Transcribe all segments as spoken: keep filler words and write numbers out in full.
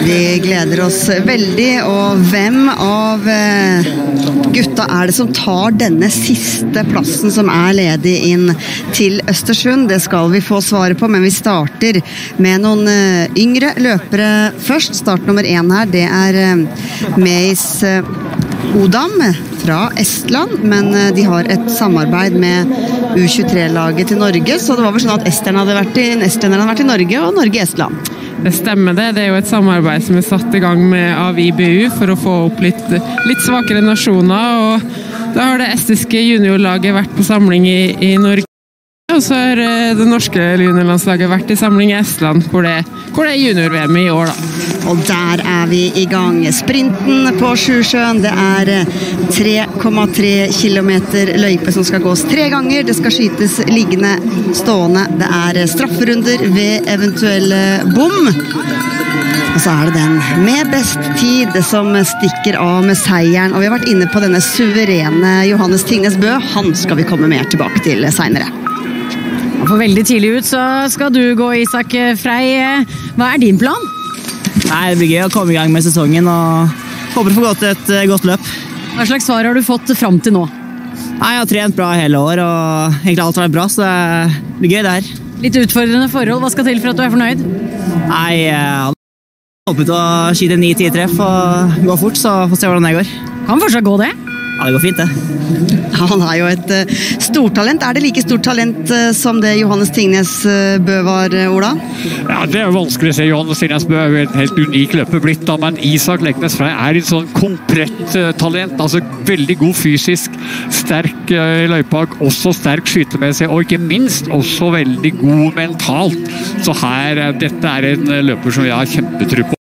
Vi gleder oss veldig, og hvem av gutta er det som tar denne siste plassen som er ledig inn til Østersund? Det skal vi få svaret på, men vi starter med noen yngre løpere først. Start nummer én her, det er Meis Odam fra Estland, men de har et samarbeid med U tjuetre-laget til Norge, så det var vel sånn at Estland hadde vært i, Estland hadde vært i Norge, og Norge i Estland. Det stemmer det. Det er jo et samarbeid som er satt i gang med av I B U for å få opp litt, litt svakere nasjoner, og da har det estiske juniorlaget vært på samling i, i Norge, og så har det norske juniorlandslaget vært i samling i Estland, hvor det, hvor det er junior-V M i år da. Og der er vi i gang. Sprinten på Sjusjøen, det er tre komma tre kilometer løype som skal gås tre ganger. Det skal skytes liggende, stående. Det er strafferunder ved eventuelle bom. Og så er det den med best tid som stikker av med seieren. Og vi har vært inne på denne suverene Johannes Tingnes Bø. Han skal vi komme mer tilbake til senere. For veldig tidlig ut så skal du gå, Isak Frei. Hva er din plan? Nei, det blir gøy å komme i gang med sesongen og håper å få gått et godt løp. Hva slags svar har du fått frem til nå? Nei, jeg har trent bra hele år og egentlig alt har vært bra, så det blir gøy det her. Litt utfordrende forhold, hva skal til for at du er fornøyd? Nei, jeg håper å skyte ni ti treff og gå fort, så får vi se hvordan det går. Kan fortsatt gå det? Ja, det går fint det. Han er jo et uh, stortalent. Er det like stort talent uh, som det Johannes Tingnes uh, Bø var, uh, Ola? Ja, det er vanskelig å se. Johannes Tingnes Bø er jo en helt unik løper blitt da, men Isak Leknes Frei er et sånn komplett uh, talent. Altså veldig god fysisk, sterk uh, i løypa, også sterk skytemessig, og ikke minst også veldig god mentalt. Så her, uh, dette er en uh, løper som jeg har kjempetro på.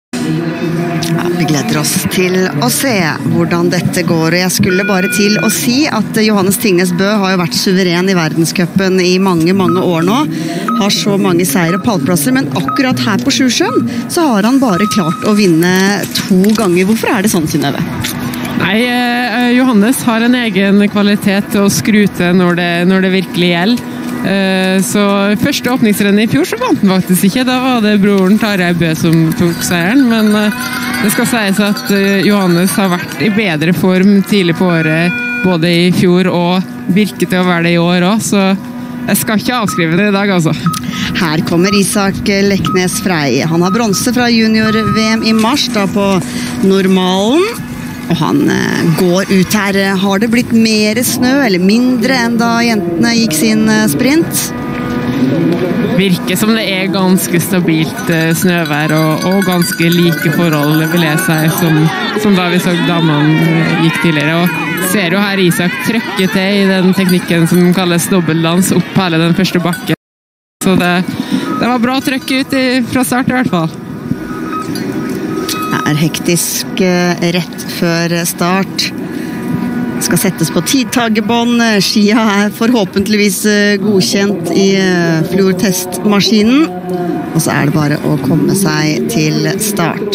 Vi gleder oss til å se hvordan dette går, og jeg skulle bare til å si at Johannes Tingnes Bø har jo vært suveren i verdenscupen i mange, mange år nå. Har så mange seier og pallplasser, men akkurat her på Sjusjøen så har han bare klart å vinne to ganger. Hvorfor er det sånn, Synnøve? Nei, eh, Johannes har en egen kvalitet til å skrute når det, når det virkelig gjelder. Så første åpningsrennet i fjor så vant han faktisk ikke. Da var det broren Tarjei Bø som tok seieren, men det skal sies at Johannes har vært i bedre form tidlig på året, både i fjor og virket til å være det i år også, så jeg skal ikke avskrive det i dag, altså. Her kommer Isak Leknes Frei. Han har bronse fra junior-V M i mars da på normalen. Og han eh, går ut her. Har det blitt mer snø eller mindre enn da jentene gikk sin eh, sprint? Virker som det er ganske stabilt eh, snøvær og, og ganske like forhold, vil jeg si, som, som da vi så damene gikk tidligere. Og ser jo her Isak trykke til i den teknikken som kalles dobbeldans opp hele den første bakken. Så det, det var bra trykk ut i, fra start i hvert fall. Det er hektisk rett før start. Skal settes på tidtagerbånd. Skia er forhåpentligvis godkjent i fluortestmaskinen. Og så er det bare å komme seg til start.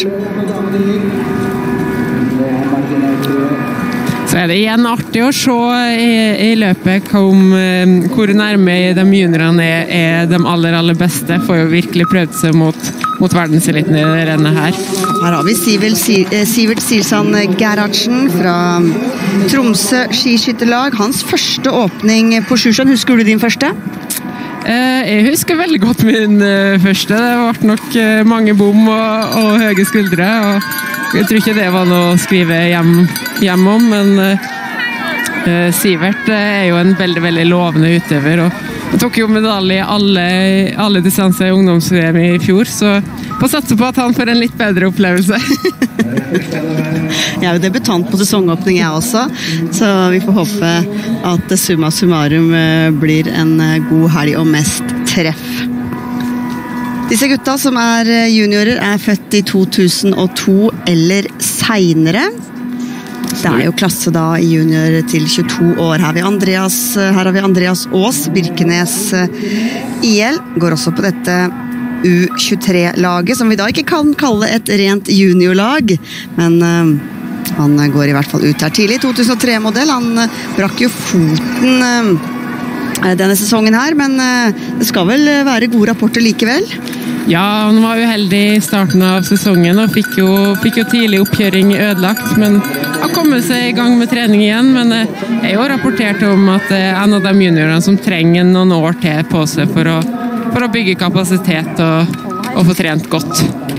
Så er det igjen artig å se i, i løpet om, hvor nærme de juniorene er, er de aller, aller beste. Får jo virkelig prøvd seg mot, mot verdenseliten i det rennet her. Her har vi Sivert, Sivert Silsand Gerhardsen fra Tromsø skiskytterlag. Hans første åpning på Sjusjøen. Husker du din første? Jeg husker veldig godt min første. Det ble nok mange bom og, og høye skuldre. Og jeg tror ikke det var noe å skrive hjem, hjem om, men uh, Sivert er jo en veldig, veldig lovende utøver. Og han tok jo medalje i alle, alle distanser i ungdoms-V M i fjor, så får satse på at han får en litt bedre opplevelse. Jeg er jo debutant på sesongåpning jeg også, så vi får håpe at summa summarum blir en god helg og mest treff. Disse gutta som er juniorer er født i to tusen og to eller senere. Det er jo klasse da i junior til tjueto år. Her har vi Andreas, her har vi Andreas Aas, Birkenes I L. Går også på dette U tjuetre-laget, som vi da ikke kan kalle et rent juniorlag. Men uh, han går i hvert fall ut her tidlig. to tusen og tre-modell. Han uh, brakk jo foten uh, denne sesongen her, men uh, det skal vel være gode rapporter likevel? Ja, han var uheldig i starten av sesongen og fikk jo, fikk jo tidlig oppkjøring ødelagt, men har kommet seg i gang med trening igjen. Men det er jo rapportert om at det er en av de juniorene som trenger noen år til på seg for å, for å bygge kapasitet og, og få trent godt.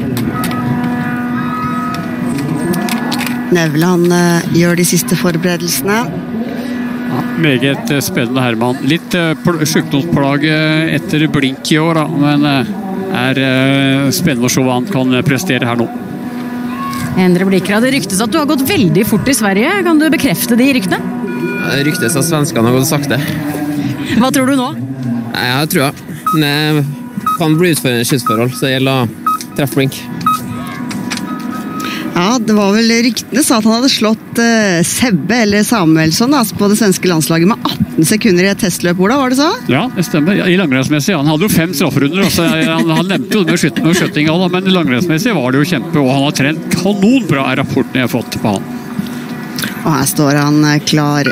Nevland uh, gjør de siste forberedelsene. Ja, meget spennende, Herman. Litt uh, sykdomsplage etter blink i år, da, men uh, er uh, spennende å se hva han kan prestere her nå. Endre Blikker, det ryktes at du har gått veldig fort i Sverige. Kan du bekrefte de ryktene? Det ryktes at svenskene har gått sakte. Hva tror du nå? Nei, jeg tror jeg. Det kan bli utfordrende skytsforhold, så det gjelder å treffe blink. Ja, det var vel ryktene sa at han hadde slått uh, Sebbe eller Samuelsson da, på det svenske landslaget med atten sekunder i et testløp. Ola, var det så? Ja, det stemmer. I langrennsmessig, han hadde jo fem strafferunder. Altså, han, han nevnte jo det med skyting og skjøtting, men langrennsmessig var det jo kjempe, og han har trent kanonbra er rapporten jeg har fått på han. Og her står han klar.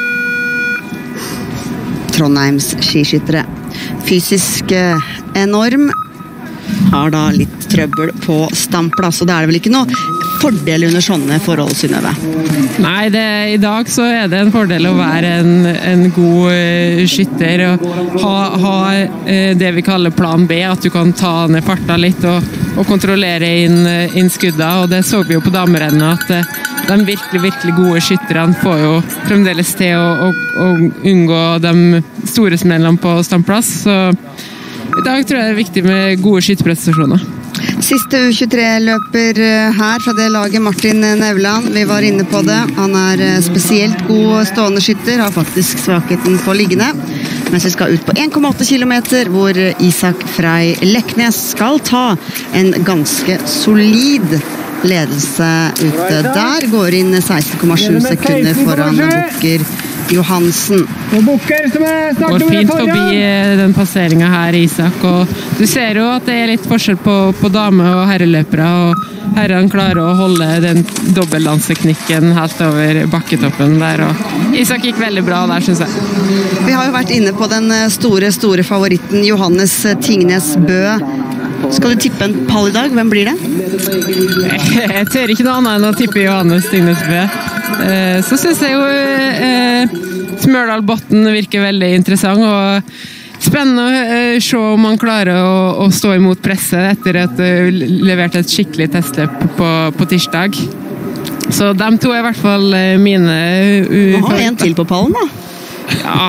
Trondheims skiskyttere. Fysisk uh, enorm. Har da litt trøbbel på standplass, og det er det vel ikke noe fordel under sånne forhold, Synnøve? Nei, det, i dag så er det en fordel å være en, en god uh, skytter og ha, ha uh, det vi kaller plan B, at du kan ta ned farta litt og, og kontrollere inn, uh, inn skudda, og det så vi jo på damerennet at uh, de virkelig, virkelig gode skytterne får jo fremdeles til å, å, å unngå de store smellene på standplass, så i dag tror jeg det er viktig med gode skytterprestasjoner. Siste U tjuetre-løper her fra det laget, Martin Nevland. Vi var inne på det. Han er spesielt god stående skytter, har faktisk svakheten på liggende. Mens vi skal ut på en komma åtte kilometer, hvor Isak Frei Leknes skal ta en ganske solid ledelse ute. Der går inn seksten komma sju sekunder foran Bukker Johansen. Går fint forbi den passeringen her, Isak, og du ser jo at det er litt forskjell på, på dame- og herreløpere, og herrene klarer å holde den dobbeltlanseknikken helt over bakketoppen der, og Isak gikk veldig bra der, synes jeg. Vi har jo vært inne på den store, store favoritten Johannes Tingnes Bø. Skal du tippe en pall i dag? Hvem blir det? Jeg tør ikke noe annet enn å tippe Johannes Tingnes Bø. Så synes jeg jo eh, Smørdal Botten virker veldig interessant, og spennende å se om man klarer å, å stå imot presset etter at du leverte et skikkelig testløp på, på tirsdag. Så de to er i hvert fall mine uh, Må ha en til på pallen, da. Ja.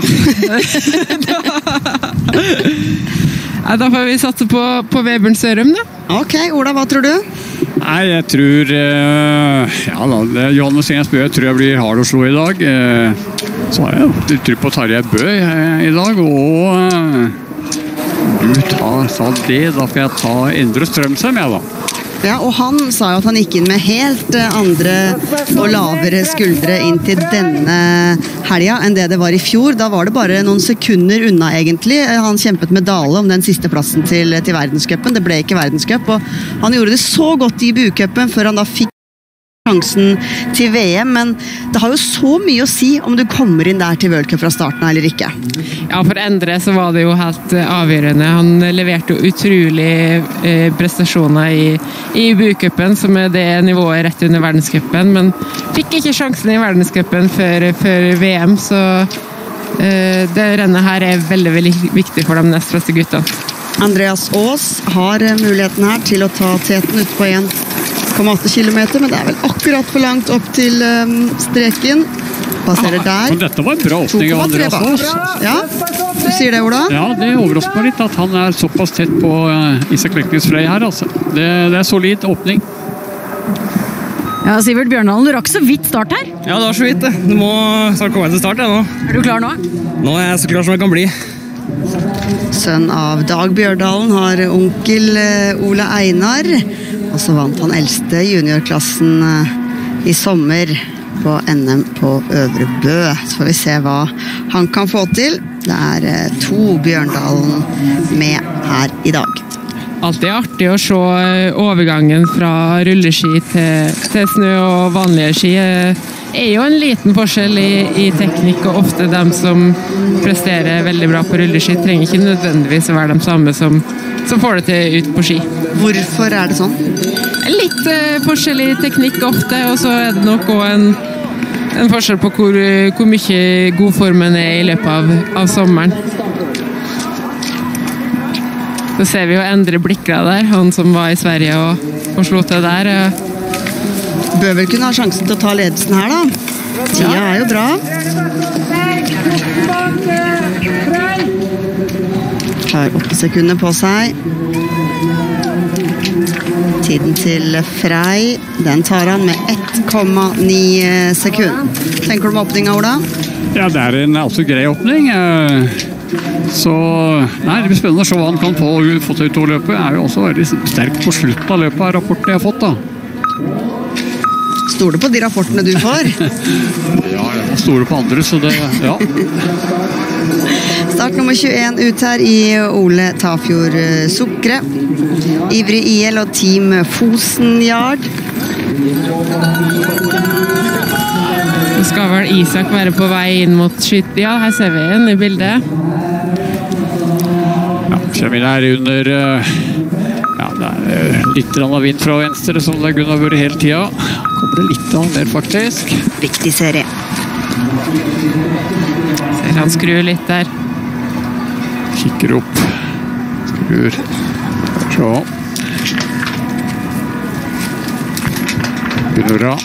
Ja, da får vi satse på, på Webern Sørum, da. Ok, Ola, hva tror du? Nei, jeg tror uh, ja da, Johannes Tingnes Bø tror jeg blir hard å slå i dag. Uh, så har jeg tror på Tarjei Bø uh, i dag, og uh, du tar sa det, da får jeg ta Endre Strømsheim, jeg da. Ja, og han sa jo at han gikk inn med helt andre og lavere skuldre inn til denne helga enn det det var i fjor. Da var det bare noen sekunder unna egentlig. Han kjempet med Dale om den siste plassen til, til verdenscupen. Det ble ikke verdenscup, og han gjorde det så godt i bucupen før han da fikk sjansen til V M, men det har jo så mye å si om du kommer inn der til World Cup fra starten eller ikke. Ja, for Endre så var det jo helt avgjørende. Han leverte jo utrolig eh, prestasjoner i, i bucupen, som er det nivået rett under verdenscupen, men fikk ikke sjansen i verdenscupen før, før V M, så eh, det rennet her er veldig, veldig viktig for de nest beste guttene. Andreas Aas har muligheten her til å ta teten ut på en komma åtte kilometer, men det er vel akkurat for langt opp til um, streken. Passerer der. Men dette var en bra åpning av Andreas Aas. Ja, du sier det, Ola? Ja, det overrasker meg litt at han er såpass tett på uh, Isak Leknes Frei her, altså. Det, det er solid åpning. Ja, Sivert Bjørndalen, du rakk så vidt start her. Ja, det var så vidt det. Du må snart komme til start, jeg nå. Er du klar nå? Nå er jeg så klar som jeg kan bli. Sønn av Dag Bjørdalen har onkel uh, Ole Einar, og så vant han eldste juniorklassen uh, i sommer på N M på Øvre Bø. Så får vi se hva han kan få til. Det er uh, to Bjørndalen med her i dag. Alltid artig å se overgangen fra rulleski til, til snø og vanlige ski. Det er jo en liten forskjell i, i teknikk, og ofte de som presterer veldig bra på rulleski trenger ikke nødvendigvis å være de samme som som får det til ut på ski. Hvorfor er det sånn? Litt eh, forskjellig teknikk ofte, og så er det nok også en, en forskjell på hvor, hvor mye god formen er i løpet av, av sommeren. Så ser vi jo Endre Blikra der, han som var i Sverige og, og slo til der. Bør vel kunne ha sjansen til å ta ledelsen her da. Tida ja. Er jo bra. Har åtte sekunder på seg. Tiden til Frey, den tar han med ett komma ni sekund. Tenker du med åpninga, Ola? Ja, det er en altså grei åpning. Så nei, det blir spennende å se hva han kan få, få til ut av løpet. Er jo også veldig sterk på slutten av løpet av rapporten jeg har fått da. Stoler på de rapportene du får? Ja, jeg stoler på andre, så det, ja. Start nummer tjueen ut her i Ole Tafjord Sukre. Ivrig I L og Team Fosenjard. Så skal vel Isak være på vei inn mot skyt. Ja, her ser vi en i bildet. Ja, kommer her under... Ja, det er litt av vind fra venstre, som det kunne ha vært hele tida. Kommer det litt av mer, faktisk. Viktig serie. Ser han skrur litt der. Kikker opp. Skrur. Så. Begynner bra.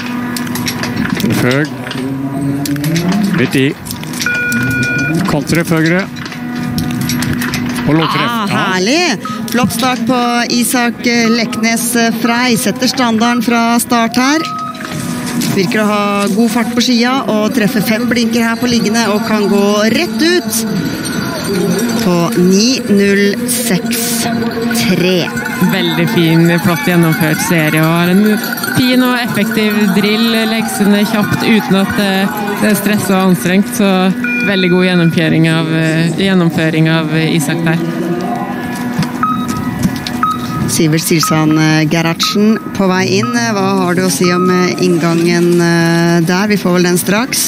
Høg. Litt I. Kontref høyre. Og låttreff. Ah, herlig! Flott start på Isak Leknes Frey. Setter standarden fra start her. Virker å ha god fart på skia og treffer fem blinker her på liggende og kan gå rett ut på ni null seks tre. Veldig fin, flott gjennomført serie og har en fin og effektiv drill. Legger seg ned kjapt uten at det er stress og anstrengt, så veldig god gjennomføring av, gjennomføring av Isak der. Sivert Silsand Gerhardsen på vei inn. Hva har du å si om inngangen der? Vi får vel den straks.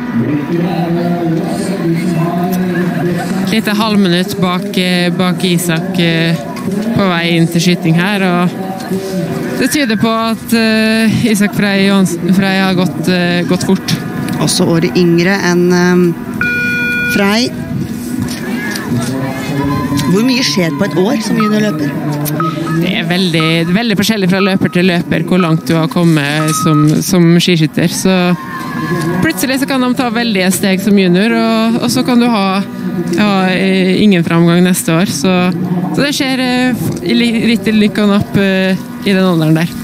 Litt halvminutt bak, bak Isak på vei inn til skyting her, og det tyder på at Isak Frey, Frey har gått, gått fort. Også året yngre enn Frey. Hvor mye skjer på et år som juniorløper? Det er veldig, veldig forskjellig fra løper til løper hvor langt du har kommet som, som skiskytter. Så plutselig så kan de ta veldige steg som junior, og, og så kan du ha, ha ingen framgang neste år. Så, så det skjer litt i lykke og napp i den alderen der.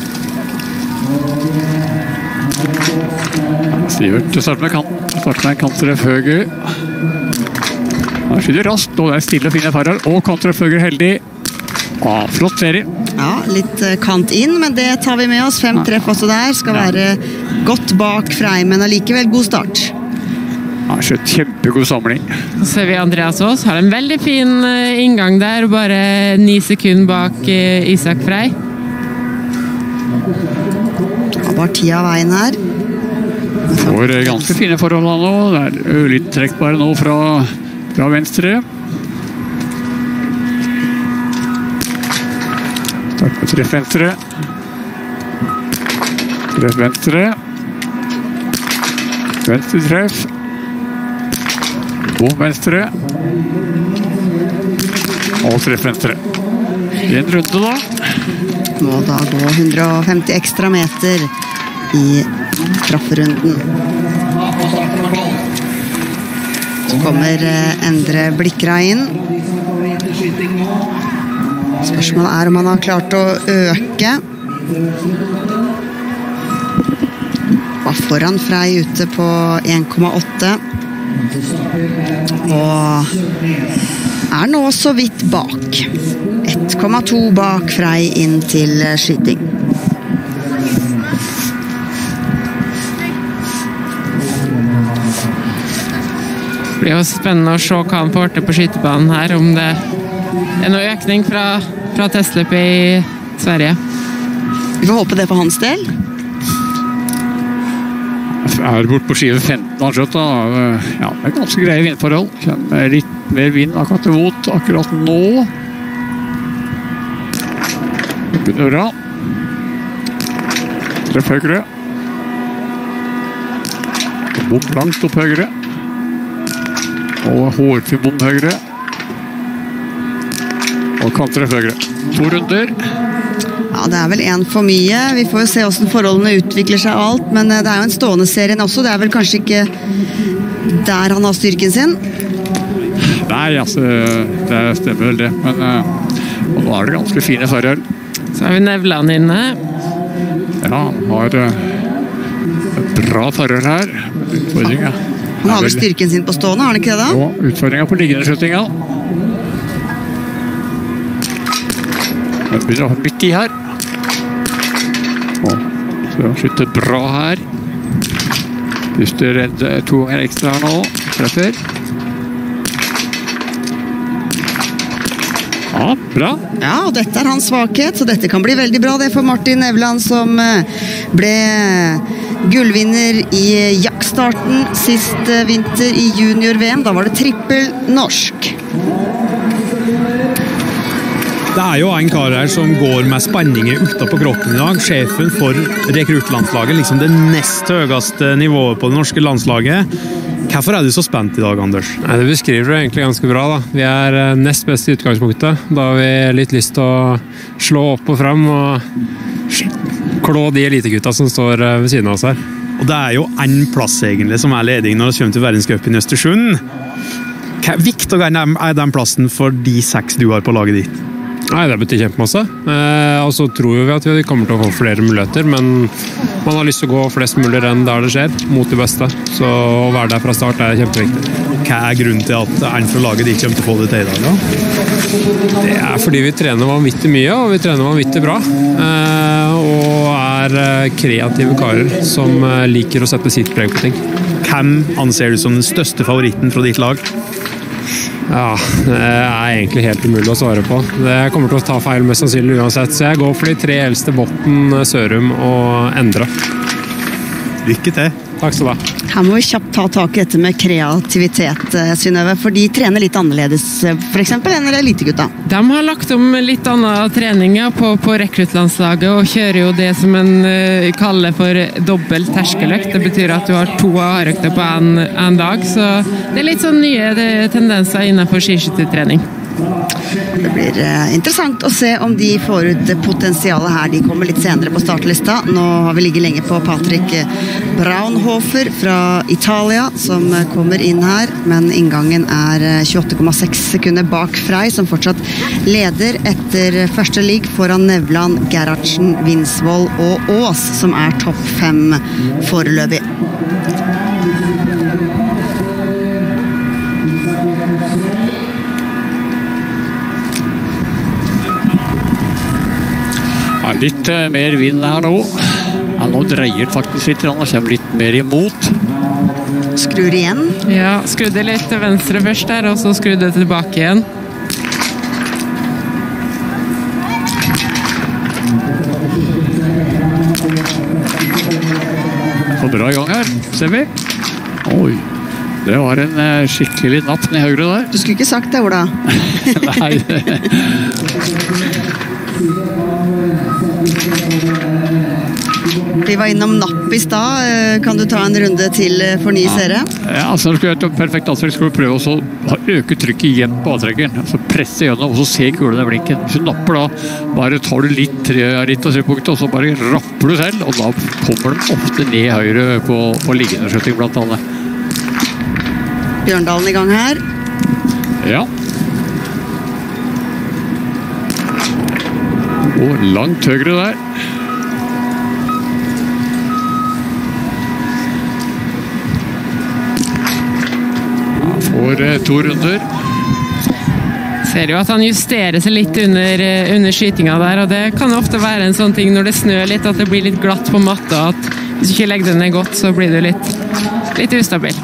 Sivert starter med kant. Starter med en kantref høyre. Han skyter raskt, og det er stille og fine farer. Og kantref høyre heldig. Ah, flott serie. Ja, litt kant inn, men det tar vi med oss. Fem treff også der. Skal være godt bak Frey, men allikevel god start. Ja, kjempegod samling. Så ser vi Andreas Aas. Har en veldig fin inngang der. Bare ni sekunder bak Isak Frey. Ja, bare ti av veien her. Får ganske fine forhold nå. Det er litt trekk bare nå fra, fra venstre. Start med treff venstre. Treff venstre. Venstre treff. Bom venstre. Og treff venstre. En runde da. Må da gå hundre og femti ekstra meter i strafferunden. Så kommer Endre Blikra inn. Spørsmålet er om han har klart å øke. Var foran Frey ute på en komma åtte. Og er nå så vidt bak. ett komma to bak Frey inn til skyting. Det blir jo spennende å se hva han får til på skytebanen her, om det er noe økning fra, fra testløpet i Sverige. Vi får håpe det for hans del. Jeg er bort på skive femten av skjøtt da. Ja, det er ganske greie vindforhold. Kjenner litt mer vind akkurat imot akkurat nå. Begynner bra. Treff høyre. Bom langt opp høyre. Og hårfin bom høyre. Og kan treffe høyre. To runder. Ja, det er vel en for mye. Vi får jo se hvordan forholdene utvikler seg og alt, men det er jo en stående serien også. Det er vel kanskje ikke der han har styrken sin? Nei, altså, det stemmer vel det. Men uh, nå er det ganske fine farger. Så har vi Nevland inne. Ja, han har uh, bra farger her. Utfordringa. Han har vel styrken sin på stående, har han ikke det da? Ja, utfordringa på liggende skjøttinga. Han begynner å ha midt i her. Og så han skytter bra her. Puster to ganger ekstra her nå. Treffer. Ja, bra. Ja, og dette er hans svakhet, så dette kan bli veldig bra det for Martin Nevland, som ble gullvinner i jaktstarten sist vinter i junior-V M. Da var det trippel norsk. Det er jo en kar her som går med spenninger utenpå kroppen i dag. Sjefen for rekruttlandslaget, liksom det nest høyeste nivået på det norske landslaget. Hvorfor er du så spent i dag, Anders? Nei, det beskriver du egentlig ganske bra da. Vi er nest best i utgangspunktet. Da har vi litt lyst til å slå opp og frem og klå de elitegutta som står ved siden av oss her. Og det er jo en plass egentlig som er ledig når det kommer til verdenscupen i Østersund. Hvor viktig er den plassen for de seks du har på laget ditt? Nei, det betyr kjempemasse. Eh, og så tror vi at vi kommer til å få flere muligheter, men man har lyst til å gå flest mulig renn der det skjer, mot det beste. Så å være der fra start er kjempeviktig. Hva er grunnen til at en fra laget ditt kommer til å få det til i dag, da? Det er fordi vi trener vanvittig mye, og vi trener vanvittig bra. Eh, og er kreative karer som liker å sette sitt preg på ting. Hvem anser du som den største favoritten fra ditt lag? Ja, det er egentlig helt umulig å svare på. Det kommer til å ta feil mest sannsynlig uansett, så jeg går for de tre eldste: Botten, Sørum og Endre. Lykke til! Takk skal du ha. Her må vi kjapt ta tak i dette med kreativitet, Synnøve, for de trener litt annerledes, for eksempel, enn elitegutta. De har lagt om litt annen treninger på, på rekruttlandslaget, og kjører jo det som en uh, kaller for dobbelt terskeløkt. Det betyr at du har to hardøkter på en, en dag, så det er litt sånn nye tendenser innenfor skiskyttertrening. Det blir eh, interessant å se om de får ut potensialet her. De kommer litt senere på startlista. Nå har vi ligget lenge på Patrick Braunhofer fra Italia, som kommer inn her, men inngangen er tjueåtte komma seks sekunder bak Frey, som fortsatt leder etter første ligg foran Nevland, Gerhardsen, Vinsvoll og Aas, som er topp fem foreløpig. Litt uh, mer vind her nå. Ja, nå dreier det faktisk litt, og kommer litt mer imot. Skrur igjen. Ja, skrudde litt til venstre først der, og så skrudde tilbake igjen. Så bra i gang her, ser vi. Oi, det var en uh, skikkelig napp ned høyre der. Du skulle ikke sagt det, Ola. Nei, Vi var innom napp i stad. Kan du ta en runde til for ny serie? Ja, altså når du skal gjøre et perfekt avtrekk, skal du prøve å øke trykket igjen på avtrekkeren. Altså presse gjennom, og så se kulene blinken. Hvis du napper da, bare tar du litt ritt og trepunktet, og så bare rapper du selv, og da kommer de ofte ned høyre på, på liggende skjøtting blant annet. Bjørndalen i gang her. Ja. Og langt høyre der. For to runder. Ser jo at han justerer seg litt under, under skytinga der, og det kan ofte være en sånn ting når det snør litt, at det blir litt glatt på matta, at hvis du ikke legger den ned godt, så blir det litt, litt ustabil.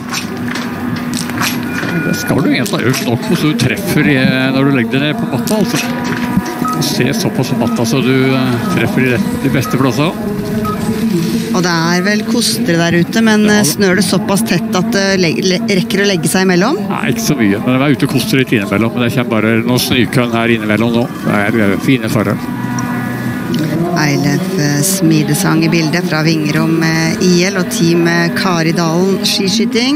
Det skal du egentlig ha gjort nok hvis du treffer i, når du legger den ned på matta, altså. Se såpass på matta så du treffer i de beste plassene. Og det er vel kostere der ute, men ja, snør det såpass tett at det rekker å legge seg imellom? Nei, ikke så mye, men det er ute og koster litt innimellom, men det kommer bare noen snykønn her innimellom nå. Det er fine forhold. Eilef Smidesang i bildet fra Vingrom I L og team Kari Dalen skiskyting.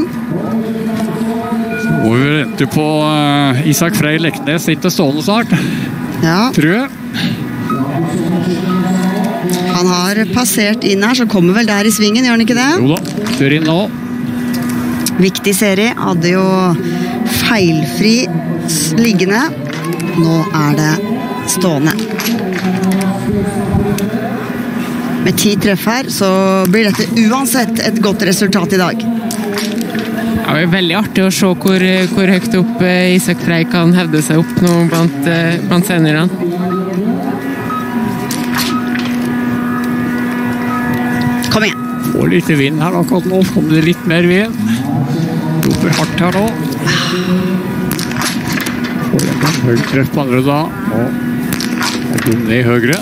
Og vi venter på Isak Frey Leknes inn til stående snart. Ja. Tror jeg. Han har passert inn her, så kommer vel der i svingen, gjør han ikke det? Jo da, kjør inn nå. Viktig serie, hadde jo feilfri liggende. Nå er det stående. Med ti treff her, så blir dette uansett et godt resultat i dag. Ja, det er veldig artig å se hvor, hvor høyt opp Isak Frey kan hevde seg opp nå blant, blant seniorene. Kom igjen. Får litt vind her akkurat nå, kommer det litt mer vind. Doper hardt her nå. Får jeg en høy treff på andre da. Og går ned høyre.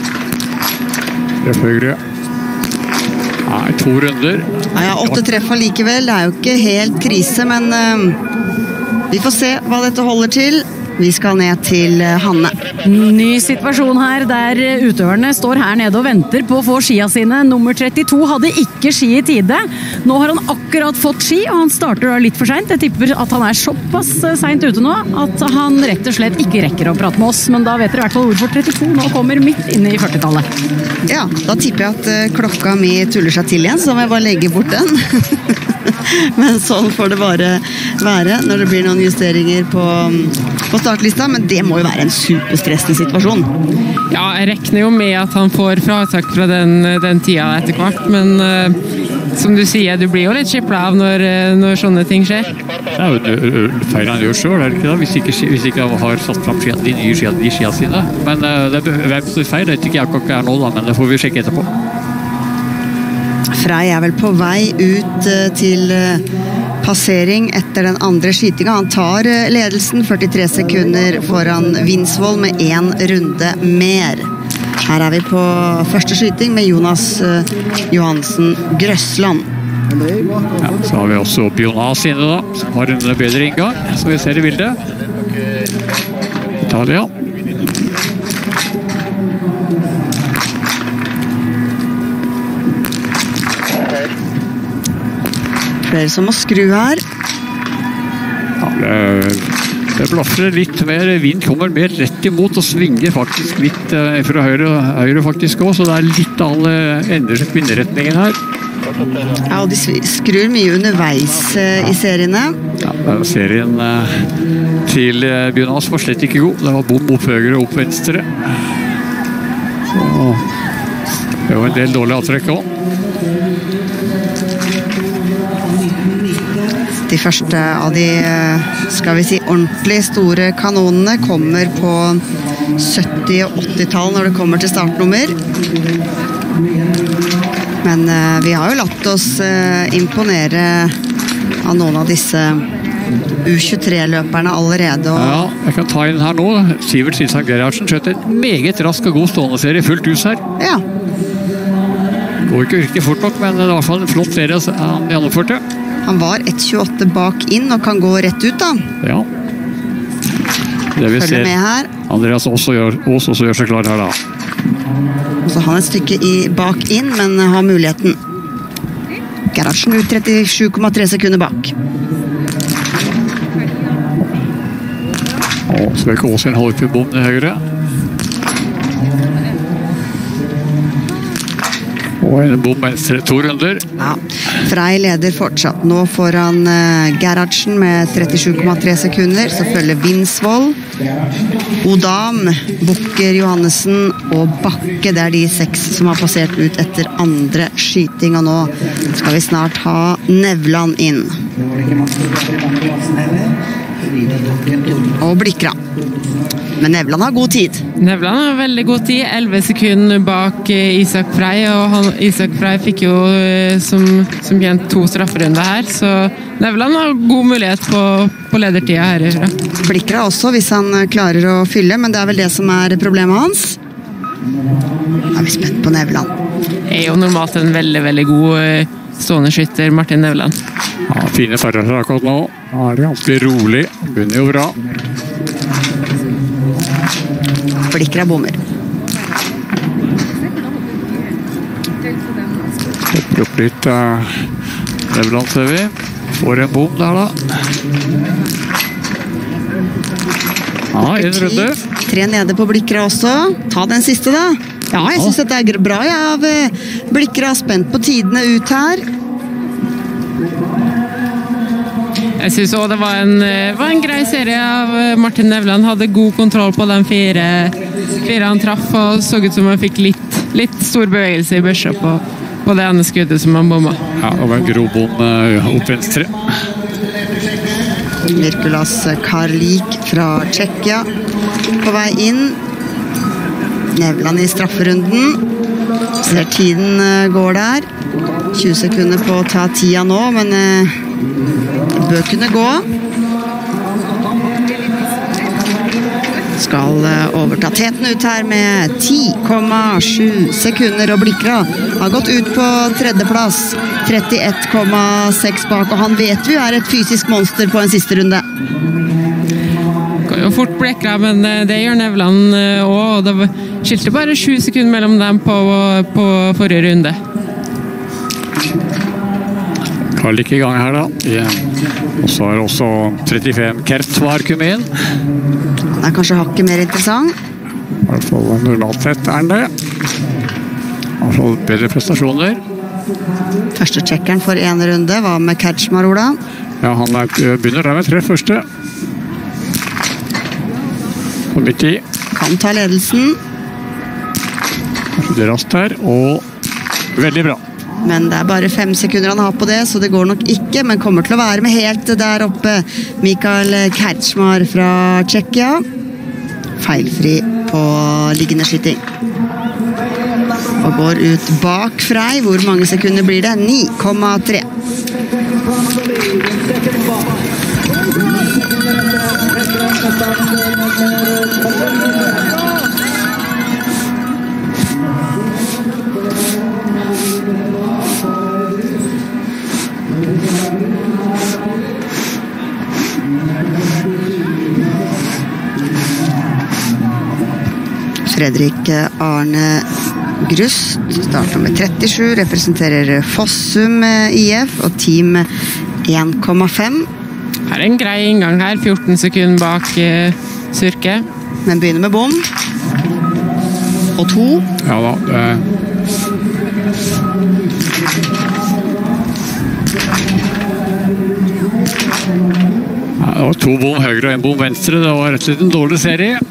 Treff høyre. Nei, to runder. Ja, ja, åtte treff allikevel. Det er jo ikke helt krise, men uh, vi får se hva dette holder til. Vi skal ned til Hanne. Ny situasjon her, der utøverne står her nede og venter på å få skia sine. Nummer trettito hadde ikke ski i tide. Nå har han akkurat fått ski, og han starter da litt for sent. Jeg tipper at han er såpass sent ute nå, at han rett og slett ikke rekker å prate med oss. Men da vet dere i hvert fall hvorfor trettito nå kommer midt inne i førtitallet. Ja, da tipper jeg at klokka mi tuller seg til igjen, så må jeg bare legge bort den. Men sånn får det bare være når det blir noen justeringer på, på startlista, men det må jo være en superstressende situasjon. Ja, jeg regner jo med at han får fratak fra den, den tida etter hvert, men uh, som du sier, du blir jo litt skippet av når, når sånne ting skjer. Det er jo feil han gjør selv, er det ikke da? Hvis ikke, hvis ikke han har satt frem skia, de nye skia, de skia sine. Men uh, det er feil, det er ikke jeg akkurat er nå da, men det får vi sjekke etterpå. Frey er vel på vei ut til passering etter den andre skytinga. Han tar ledelsen, førtitre sekunder foran Vinsvoll med en runde mer. Her er vi på første skyting med Jonas Johansen Grøsland. Ja, så har vi også Jonas inne da, som har en bedre inngang, så vi ser i bildet. Italia. Flere som må skru her. Ja, det, det blaffer litt mer. Vind kommer mer rett imot og svinger faktisk litt eh, fra høyre, høyre faktisk også, så det er litt alle endrer vindretningen her. Ja, og de skrur mye underveis eh, i seriene. Ja, serien eh, til eh, Bjørnas var slett ikke god. Det var bom opp høyre og opp venstre. Så det var en del dårlig avtrekk også. De første av de, skal vi si, ordentlig store kanonene kommer på sytti- og åtti-tall når det kommer til startnummer. Men vi har jo latt oss imponere av noen av disse U tjuetre-løperne allerede. Og ja, jeg kan ta inn her nå. Sivert Silsang Gerhardsen skjøt en meget rask og god stående serie fullt hus her. Ja. Går ikke riktig fort nok, men det er i hvert fall en flott serie han gjennomførte. Han var ett tjueåtte bak inn og kan gå rett ut da. Ja. Det vi Følger ser. Med her. Andreas også gjør, også gjør seg klar her da. Og så har han et stykke i, bak inn, men har muligheten. Gerhardsen ut trettisju komma tre sekunder bak. Og så vil ikke Åsien holde til bom til høyre. Og en bom venstre, to runder. Ja, Frey leder fortsatt. Nå foran uh, Gerhardsen med trettisju komma tre sekunder. Så følger Vinsvoll, Odam, Bukker Johannessen og Bakke. Det er de seks som har passert ut etter andre skyting. Og nå skal vi snart ha Nevland inn. Og Blikra. Men Nevland har god tid. Nevland har veldig god tid. elleve sekunder bak Isak Frey, og han, Isak Frey fikk jo som, som kjent to strafferunder her, så Nevland har god mulighet på, på ledertida her. Blikra også, hvis han klarer å fylle, men det er vel det som er problemet hans. Da er vi spent på Nevland. Er jo normalt en veldig, veldig god stående skytter, Martin Nevland. Ja, fine ferrer akkurat nå. Da er det ganske rolig. Begynner jo bra. Blikra bommer. Slipper opp litt uh, Nevland, ser vi. Får en bom der, da. Ja, en runde. Tre nede på Blikra også. Ta den siste, da. Ja, jeg synes at det er bra, jeg, av Blikra. Spent på tidene ut her. Jeg synes også det var en, var en grei serie av Martin Nevland. Hadde god kontroll på de fire, fire han traff, og så ut som han fikk litt, litt stor bevegelse i børsa på, på det ene skuddet som han bomma. Ja, det var en grobom uh, opp venstre. Mirkulas Karlik fra Tsjekkia på vei inn. Nevland i strafferunden. Ser tiden uh, går der. tjue sekunder på å ta tida nå, men uh, det bør kunne gå. Skal overta teten ut her med ti komma sju sekunder, og Blikra har gått ut på tredjeplass. trettiett komma seks bak, og han vet vi er et fysisk monster på en siste runde. Går jo fort Blikra, men det gjør Nevland også, og det skilte bare sju sekunder mellom dem på, på forrige runde. Karlik i gang her da. Yeah. Og så er også trettifem Kertvar kommet inn. Det er kanskje hakket mer interessant. I hvert fall normalt sett er det. I hvert fall bedre prestasjoner. Første checkeren for en runde. Hva med Kertvar, Ola? Ja, han er, begynner der med tre første. På midt i. Kan ta ledelsen. Kanskje det raskt her, og veldig bra. Men det er bare fem sekunder han har på det, så det går nok ikke, men kommer til å være med helt der oppe. Mikael Kertvar fra Tsjekkia. Feilfri på liggende skyting. Og går ut bak Frey. Hvor mange sekunder blir det? ni komma tre. Fredrik Arne Grust starter med trettisju, representerer Fossum I F og team en komma fem. Her er en grei inngang her, fjorten sekunder bak uh, Surke. Men begynner med bom. Og to. Ja da, det ja, det var to bom høyre og en bom venstre. Det var rett og slett en dårlig serie.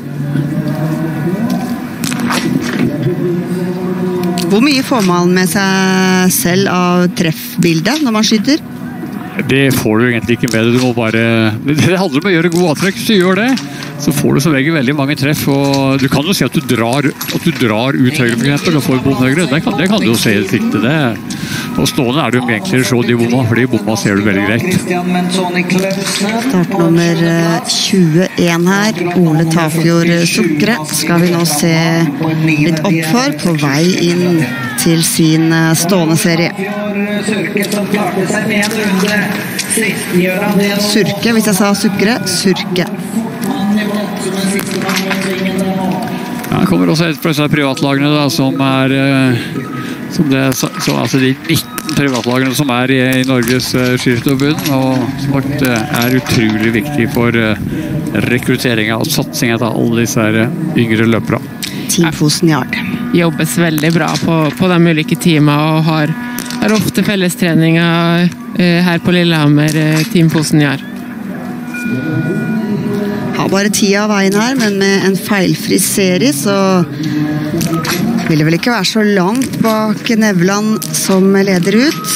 Hvor mye får man med seg selv av treffbildet når man skyter? Det får du egentlig ikke med det. Du må bare... Det handler om å gjøre god avtrekk. Hvis du gjør det, så får du som regel veldig mange treff. Og du kan jo si at du drar, at du drar ut høyre for eksempel, og får bom høyre. Det kan, det kan du jo se helt riktig. Det. Og stående er det jo enklere å se de bomma, for de bomma ser du veldig greit. Startnummer tjueen her, Ole Tafjord Sukre, skal vi nå se litt opp for på vei inn til sin stående serie. Surke, hvis jeg sa Sukre, Surke. Ja, det kommer også et fra disse privatlagene da, som er som det, så, altså de nitten privatlagene som er i, i Norges uh, Skiforbund, og som er utrolig viktig for uh, rekrutteringen og satsingen til alle disse uh, yngre løpere. Team Fosen-Jard. Jobbes veldig bra på, på de ulike teamene, og har, har ofte fellestreninger uh, her på Lillehammer, uh, Team Fosen-Jard. Har bare tida av veien her, men med en feilfri serie, så vil det vel ikke være så langt bak Nevland som leder ut.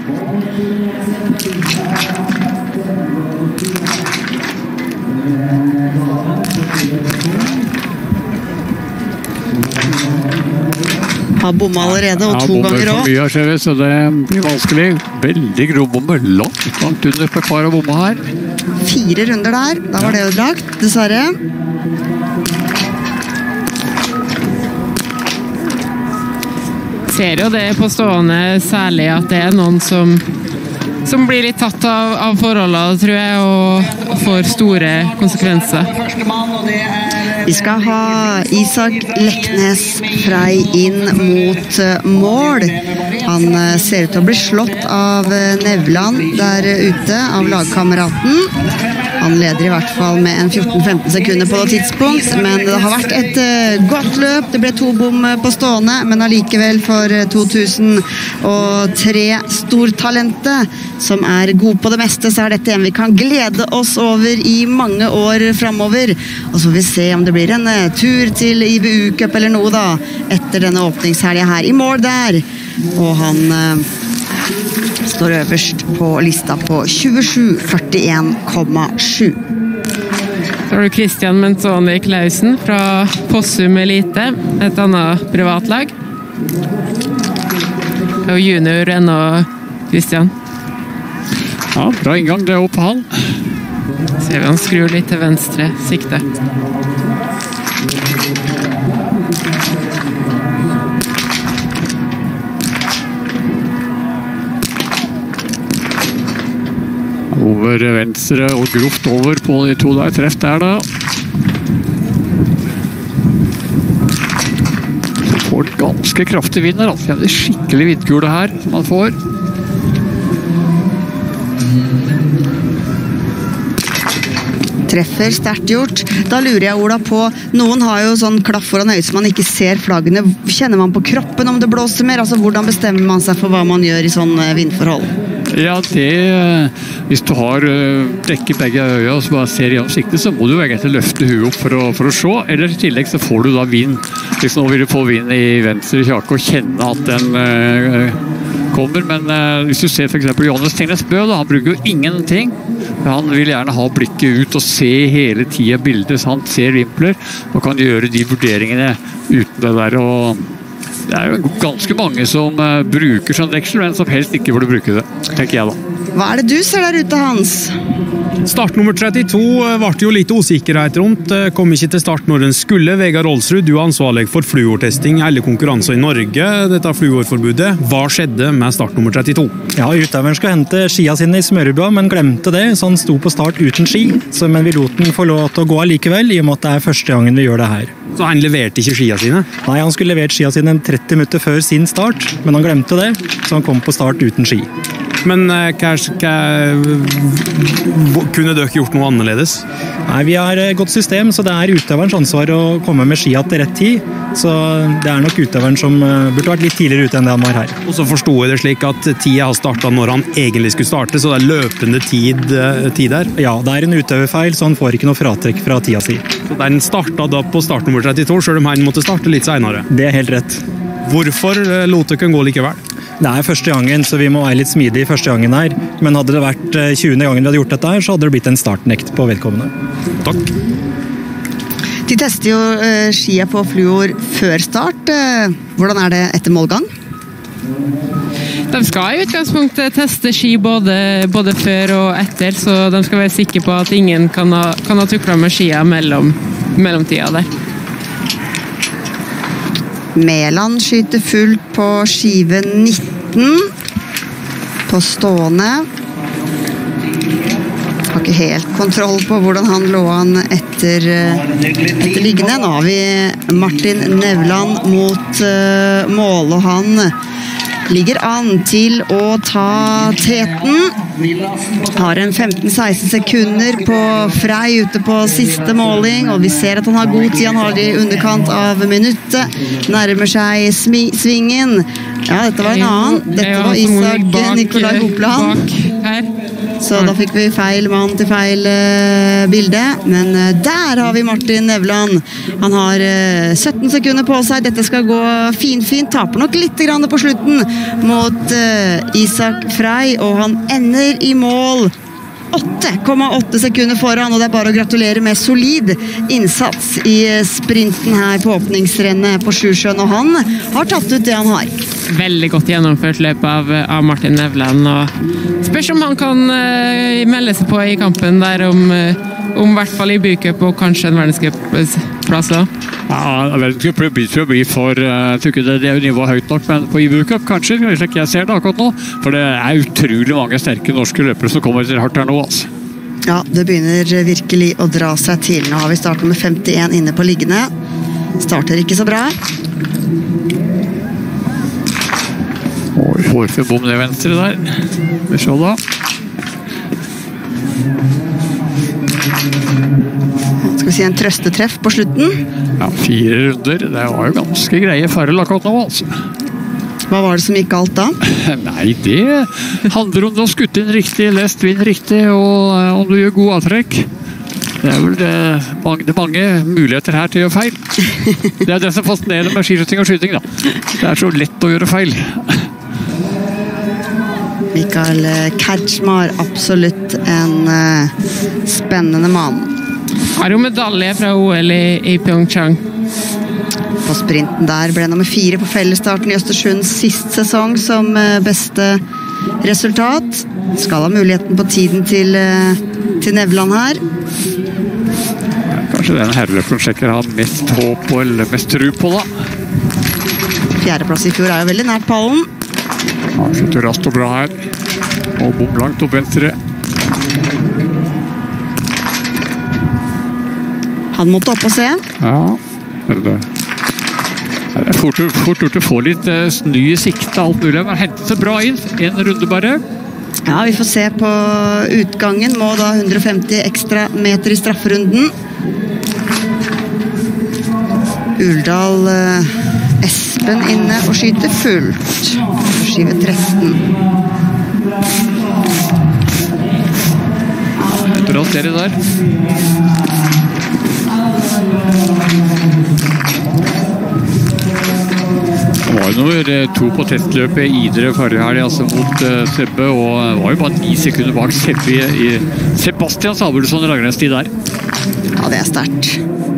Har bommet allerede, og to ganger også. Ja, bommer for mye, så det blir vanskelig. Veldig grov bommer, langt, langt under på et par av bomma her. Fire runder der, da var det ødelagt, dessverre. Ser jo det på stående særlig at det er noen som, som blir litt tatt av, av forholdene, tror jeg, og får store konsekvenser. Vi skal ha Isak Leknes Frei inn mot mål. Han ser ut til å bli slått av Nevland der ute, av lagkameraten. Han leder i hvert fall med en fjorten femten sekunder på det tidspunkt, men det har vært et godt løp. Det ble to bom på stående, men allikevel for to tusen og tre stortalentet, som er god på det meste, så er dette en vi kan glede oss over i mange år fremover. Og så får vi se om det blir en tur til I B U-cup eller noe da, etter denne åpningshelgen her i mål der. Og han eh, står øverst på lista på tjuesju førtien komma sju. Så har du Christian Mentoni Klausen fra Fossum Elite, et annet privatlag. Og junior ennå, Christian. Ja, bra inngang det opp på han. Ser vi han skrur litt til venstre, sikte. Over venstre og grovt over på de to der, treff der da. Så får det ganske kraftig vind her, altså. Det er skikkelig vindkule her som man får. Treffer, sterkt gjort. Da lurer jeg, Ola, på, noen har jo sånn klaff foran øyet så man ikke ser flaggene. Kjenner man på kroppen om det blåser mer? Altså, hvordan bestemmer man seg for hva man gjør i sånn vindforhold? Ja, det, hvis du har dekket begge øya og så bare ser gjennom siktet, så må du egentlig løfte huet opp for å, for å se, eller i tillegg så får du da vind. Hvis nå vil du få vind i venstre kjake og kjenne at den øh, kommer, men øh, hvis du ser for eksempel Johannes Tingnes Bø, da, han bruker jo ingenting. Han vil gjerne ha blikket ut og se hele tiden bildet, så han ser vimpler og kan gjøre de vurderingene uten det der. Og det er jo ganske mange som uh, bruker sånn deksel, men som helst ikke burde bruke det, tenker jeg da. Hva er det du ser der ute, Hans? Start nummer trettito ble jo litt usikkerhet rundt. Kom ikke til start når den skulle. Vegard Rolsrud, du er ansvarlig for fluortesting i alle konkurranser i Norge. Dette fluorforbudet. Hva skjedde med start nummer trettito? Ja, utøveren skulle hente skia sine i smørebua, men glemte det, så han sto på start uten ski. Så, men vi lot den få lov til å gå allikevel, i og med at det er første gangen vi gjør det her. Så han leverte ikke skia sine? Nei, han skulle levert skia sine tretti minutter før sin start, men han glemte det, så han kom på start uten ski. Men hva, hva, kunne dere gjort noe annerledes? Nei, vi har et godt system, så det er utøverens ansvar å komme med skia til rett tid. Så det er nok utøveren som burde vært litt tidligere ute enn det han var her. Og så forstod jeg det slik at tida har startet når han egentlig skulle starte, så det er løpende tid, tid der? Ja, det er en utøverfeil, så han får ikke noe fratrekk fra tida si. Så den startet da på start nummer trettito, selv om han måtte starte litt senere? Det er helt rett. Hvorfor lot dere gå likevel? Det er første gangen, så vi må være litt smidige første gangen her. Men hadde det vært tjuende gangen vi hadde gjort dette her, så hadde det blitt en startnekt på vedkommende. Takk. De tester jo uh, skia på fluor før start. Uh, hvordan er det etter målgang? De skal i utgangspunktet teste ski både, både før og etter, så de skal være sikre på at ingen kan ha, kan ha tuklet med skia mellom, mellom tida der. Meland skyter fullt på skive nitten på stående. Har ikke helt kontroll på hvordan han lå an etter, etter liggende. Nå har vi Martin Nevland mot uh, mål, og han ligger an til å ta teten. Har en femten seksten sekunder på Frei ute på siste måling, og vi ser at han har god tid. Han har det i underkant av minuttet. Nærmer seg svingen. Ja, dette var en annen. Dette var Isak Nikolai Hopland. Så da fikk vi feil mann til feil uh, bilde. Men uh, der har vi Martin Nevland. Han har uh, sytten sekunder på seg. Dette skal gå fin-fint. Taper nok litt grann på slutten mot uh, Isak Frei, og han ender i mål åtte komma åtte sekunder foran, og det er bare å gratulere med solid innsats i sprinten her på åpningsrennet på Sjusjøen, og han har tatt ut det han har. Veldig godt gjennomført løp av, av Martin Nevland, og spørs om han kan uh, melde seg på i kampen der om, uh, om hvert fall i bycup og kanskje en verdenscupplass da. Ja, verdenscup blir til å bli for, jeg tror ikke det, det er jo nivået høyt nok, men på I B U-cup kanskje, kanskje ikke jeg ser det akkurat nå, for det er utrolig mange sterke norske løpere som kommer til hardt her nå, altså. Ja, det begynner virkelig å dra seg til. Nå har vi start nummer femtien inne på liggende. Starter ikke så bra. Oi, hårfør bom ned venstre der. Vi ser da. Skal vi si en trøstetreff på slutten? Ja, fire runder. Det var jo ganske greie farrel akkurat nå, altså. Hva var det som gikk galt da? Nei, det handler om du har skutt inn riktig, lest vind riktig, og om du gjør god avtrekk. Det er vel det, mange, det er mange muligheter her til å gjøre feil. Det er det som fascinerer med skiskyting og skyting, da. Det er så lett å gjøre feil. Mikael Kärchmar, absolutt en uh, spennende mann. Har jo medalje fra O L i, i Pyeongchang. På sprinten der ble nummer fire på fellesstarten i Østersunds sist sesong som beste resultat. Skal ha muligheten på tiden til, til Nevland her. Kanskje den herreløperen sjekker har mest håp på, eller mest tro på da. Fjerdeplass i fjor er jo veldig nært pallen. Ja, slutter raskt og bra her. Og bom langt opp venstre. Han måtte opp og se. Ja, det Det er fort, fort gjort å få litt uh, snø i sikte, alt mulig. Man hentet seg bra inn, en runde bare. Ja, vi får se på utgangen. Må da hundre og femti ekstra meter i strafferunden. Uldal uh, Espen inne og skyter fullt. Skive tretten. Etter alt dere der. Det var jo nummer to på testløpet i Idre forrige helg, altså mot uh, Sebbe, og det var jo bare ni sekunder bak Sebbe i, i Sebastian Samuelsson Ragnestid der. Ja, det er sterkt.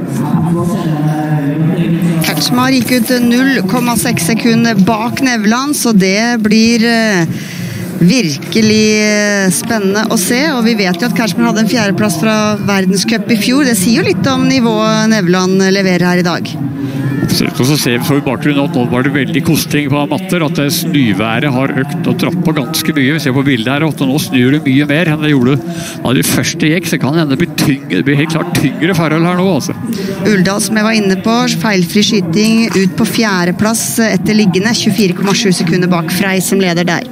Kärchmar gikk ut null komma seks sekunder bak Nevland, så det blir uh, virkelig spennende å se, og vi vet jo at Kärchmar hadde en fjerdeplass fra verdenscup i fjor. Det sier jo litt om nivået Nevland leverer her i dag. Og så ser vi så i bakgrunnen at nå var det veldig kosting på matter, at snøværet har økt og dratt på ganske mye. Vi ser på bildet her, og nå snur det mye mer enn det gjorde da de første gikk, så kan det hende det blir tyngre, det blir helt klart tyngre forhold her nå, altså. Uldal, som jeg var inne på, feilfri skyting ut på fjerdeplass etter liggende, tjuefire komma sju sekunder bak Frey som leder der.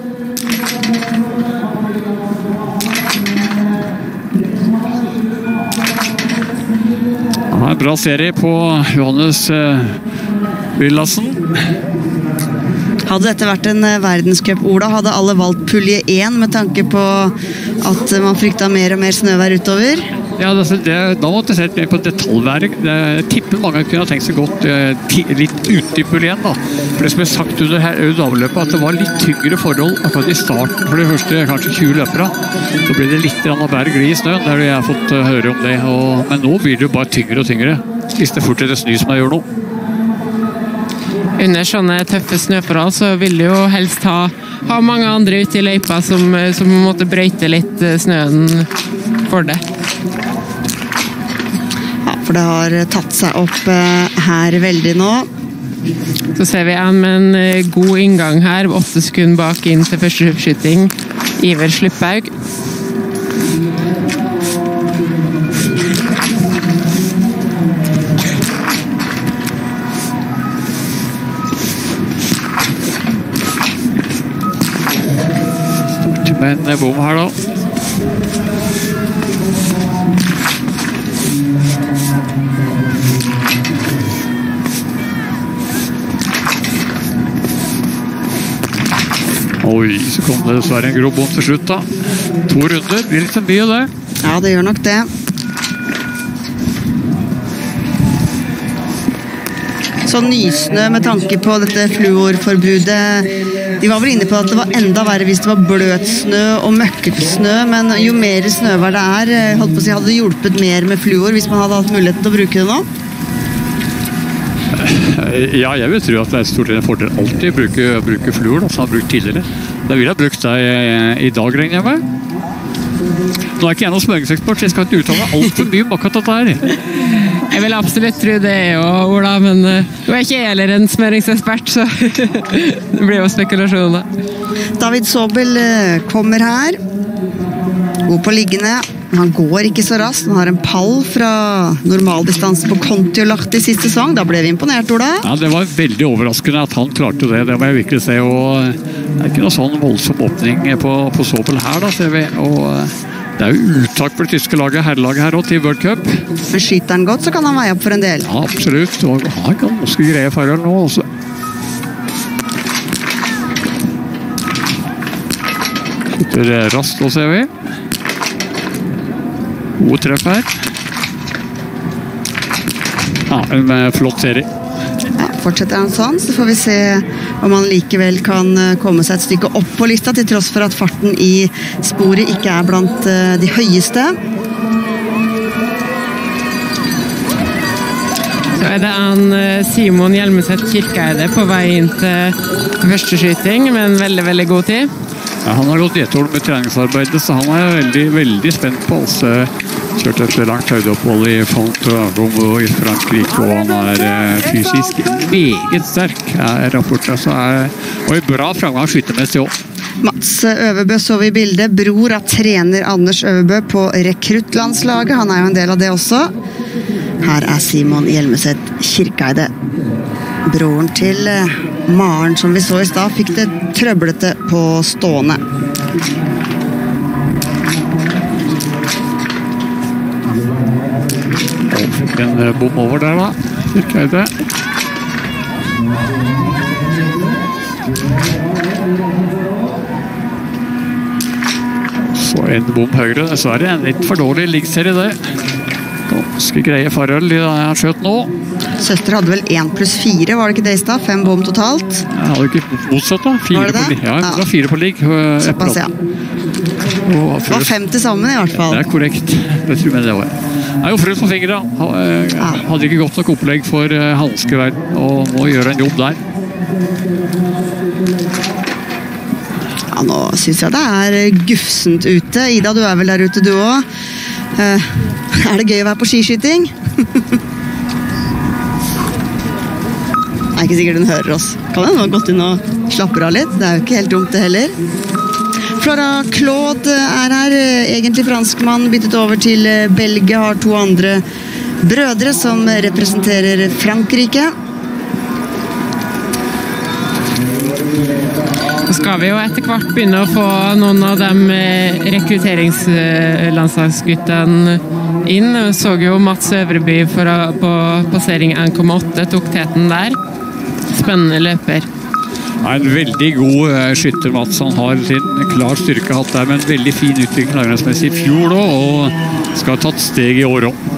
Ja, bra serie på Johannes uh, Villassen. Hadde dette vært en verdenscup, Ola, hadde alle valgt pulje én med tanke på at man frykta mer og mer snøvær utover? Ja, det, det, da måtte jeg se på detaljværet. Jeg tipper mange kunne ha tenkt seg godt uh, litt ute i pulje én, da. For det som er sagt under, under avløpet, at det var litt tyngre forhold akkurat i starten for de første kanskje tjue løpere. Så blir det litt bedre glid i snøen, der jeg har fått uh, høre om det. Og, men nå blir det jo bare tyngre og tyngre, hvis det fortsetter snø som jeg gjør nå. Under sånne tøffe snøforhold så vil du jo helst ha, ha mange andre ute i løypa som, som måtte brøyte litt snøen for det. Ja, for det har tatt seg opp her veldig nå. Så ser vi en med en god inngang her, åtte sekunder bak inn til første skyting. Iver Slipphaug. Men bom her da. Oi, så kom det dessverre en grov bom til slutt da. To runder, blir litt mye det. Ja, det gjør nok det. Så nysnø med tanke på dette fluorforbudet. De var vel inne på at det var enda verre hvis det var bløt snø og møkket snø, men jo mer snøvær det er, holdt på å si, hadde det hjulpet mer med fluor hvis man hadde hatt mulighet til å bruke det nå? Ja, jeg vil tro at det er stort en fordel alltid å bruke, bruke fluor, da, som jeg har brukt tidligere. Da vil jeg ha brukt det i, i dag, regner jeg med. Nå er ikke jeg noen smøringsekspert, så jeg skal ikke uttale alt for mye om akkurat dette her. Jeg vil absolutt tro det jo, Ola, men uh, nå er ikke jeg heller en smøringsekspert, så det blir jo spekulasjoner. David Sobel uh, kommer her. God på liggende. Men han går ikke så raskt. Han har en pall fra normaldistanse på Kontiolahti sist sesong. Da ble vi imponert, Ola. Ja, det var veldig overraskende at han klarte det. Det må jeg virkelig se. Og det er ikke noe sånn voldsom åpning på, på Sobel her, da, ser vi. Og det er jo uttak for det tyske laget, herrelaget her også, til World Cup. Men skyter han godt, så kan han veie opp for en del. Ja, absolutt. Og han har ganske greie forhold nå også. Skyter raskt, nå ser vi. God treff her. Ja, en flott serie. Ja, fortsetter han sånn, så får vi se om han likevel kan komme seg et stykke opp på lista, til tross for at farten i sporet ikke er blant de høyeste. Så er det han Simon Hjelmeset Kirkeide på vei inn til første skyting, med en veldig, veldig god tid. Ja, han har gått gjetord med treningsarbeidet, så han er veldig, veldig spent på oss. Kjørt et langt høydeopphold i Fontainebleau i Frankrike, og han er eh, fysisk meget sterk, er rapporten. Så er, og i bra framgang skyttermessig også. Mats Øverbø så vi i bildet, bror av trener Anders Øverbø på rekruttlandslaget. Han er jo en del av det også. Her er Simon Hjelmeset Kirkeide. Broren til Maren, som vi så i stad, fikk det trøblete på stående. En bom over der, da. Kirkeide. Så en bom høyre. Så er det en litt for dårlig liggserie det. Ganske greie forhold de har skjøtt nå. Søster hadde vel én pluss fire, var det ikke det i stad? Fem bom totalt. Jeg hadde ikke motsatt da. Fire var det det? På, ja, det ja. var fire på ligg. Såpass, ja. Det var fem til sammen i hvert fall. Det er korrekt. Det tror jeg det var. Jeg er jo frøs på fingrene. Hadde ikke godt nok opplegg for hanskeverden, og må gjøre en jobb der. Ja, nå synes jeg det er gufsent ute. Ida, du er vel der ute du også. Uh, er det gøy å være på skiskyting? Det er ikke sikkert hun hører oss. Kan hun ha gått inn og slapper av litt? Det er jo ikke helt dumt det heller. Flora Claude er her, egentlig franskmann, byttet over til Belgia, har to andre brødre som representerer Frankrike. Så skal vi jo etter hvert begynne å få noen av de rekrutteringslandslagsguttene inn. Vi så jo Mats Øverby på passering én komma åtte, tok teten der. Spennende løper. Ja, en veldig god skytter, Mats. Han har sin klar styrke hatt der, men veldig fin utvikling langrennsmessig i fjor da, og skal ha tatt steg i år også.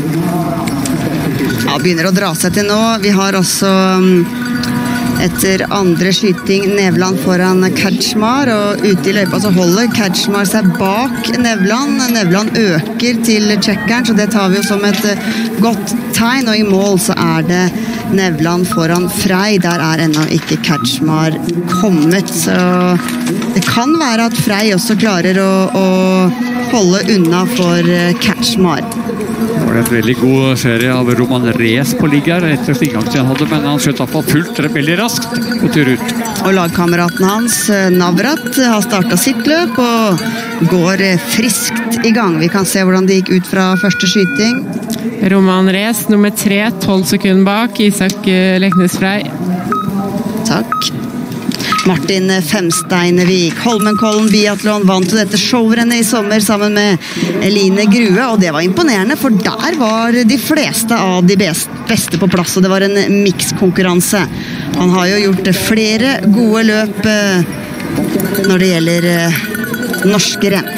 Ja, begynner å dra seg til nå. Vi har også etter andre skyting Nevland foran Kaczmar, og ute i løypa så holder Kaczmar seg bak Nevland. Nevland øker til tsjekkeren, så det tar vi jo som et godt tegn, og i mål så er det Nevland foran Frey. Der er ennå ikke Kaczmar kommet, så det kan være at Frey også klarer å, å holde unna for Kaczmar. Det var en veldig god serie av Roman Rees på ligg her, etter inngangstiden han hadde, men han skjøt av fullt veldig raskt på tur ut. Og lagkameraten hans, Navrat, har startet sitt løp og går friskt i gang. Vi kan se hvordan det gikk ut fra første skyting. Roman Rees, nummer tre, tolv sekunder bak, Isak Leknes Frey. Takk. Martin Femsteinevik, Holmenkollen Biathlon, vant til dette showrennet i sommer sammen med Eline Grue, og det var imponerende, for der var de fleste av de beste på plass, og det var en mikskonkurranse. Han har jo gjort flere gode løp når det gjelder norske renn.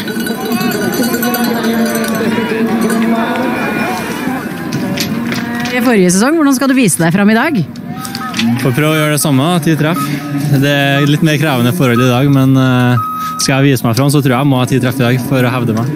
I forrige sesong, hvordan skal du vise deg frem i dag? Får prøve å gjøre det samme, ti treff. Det er litt mer krevende forhold i dag, men skal jeg vise meg frem, så tror jeg jeg må ha ti treff i dag for å hevde meg.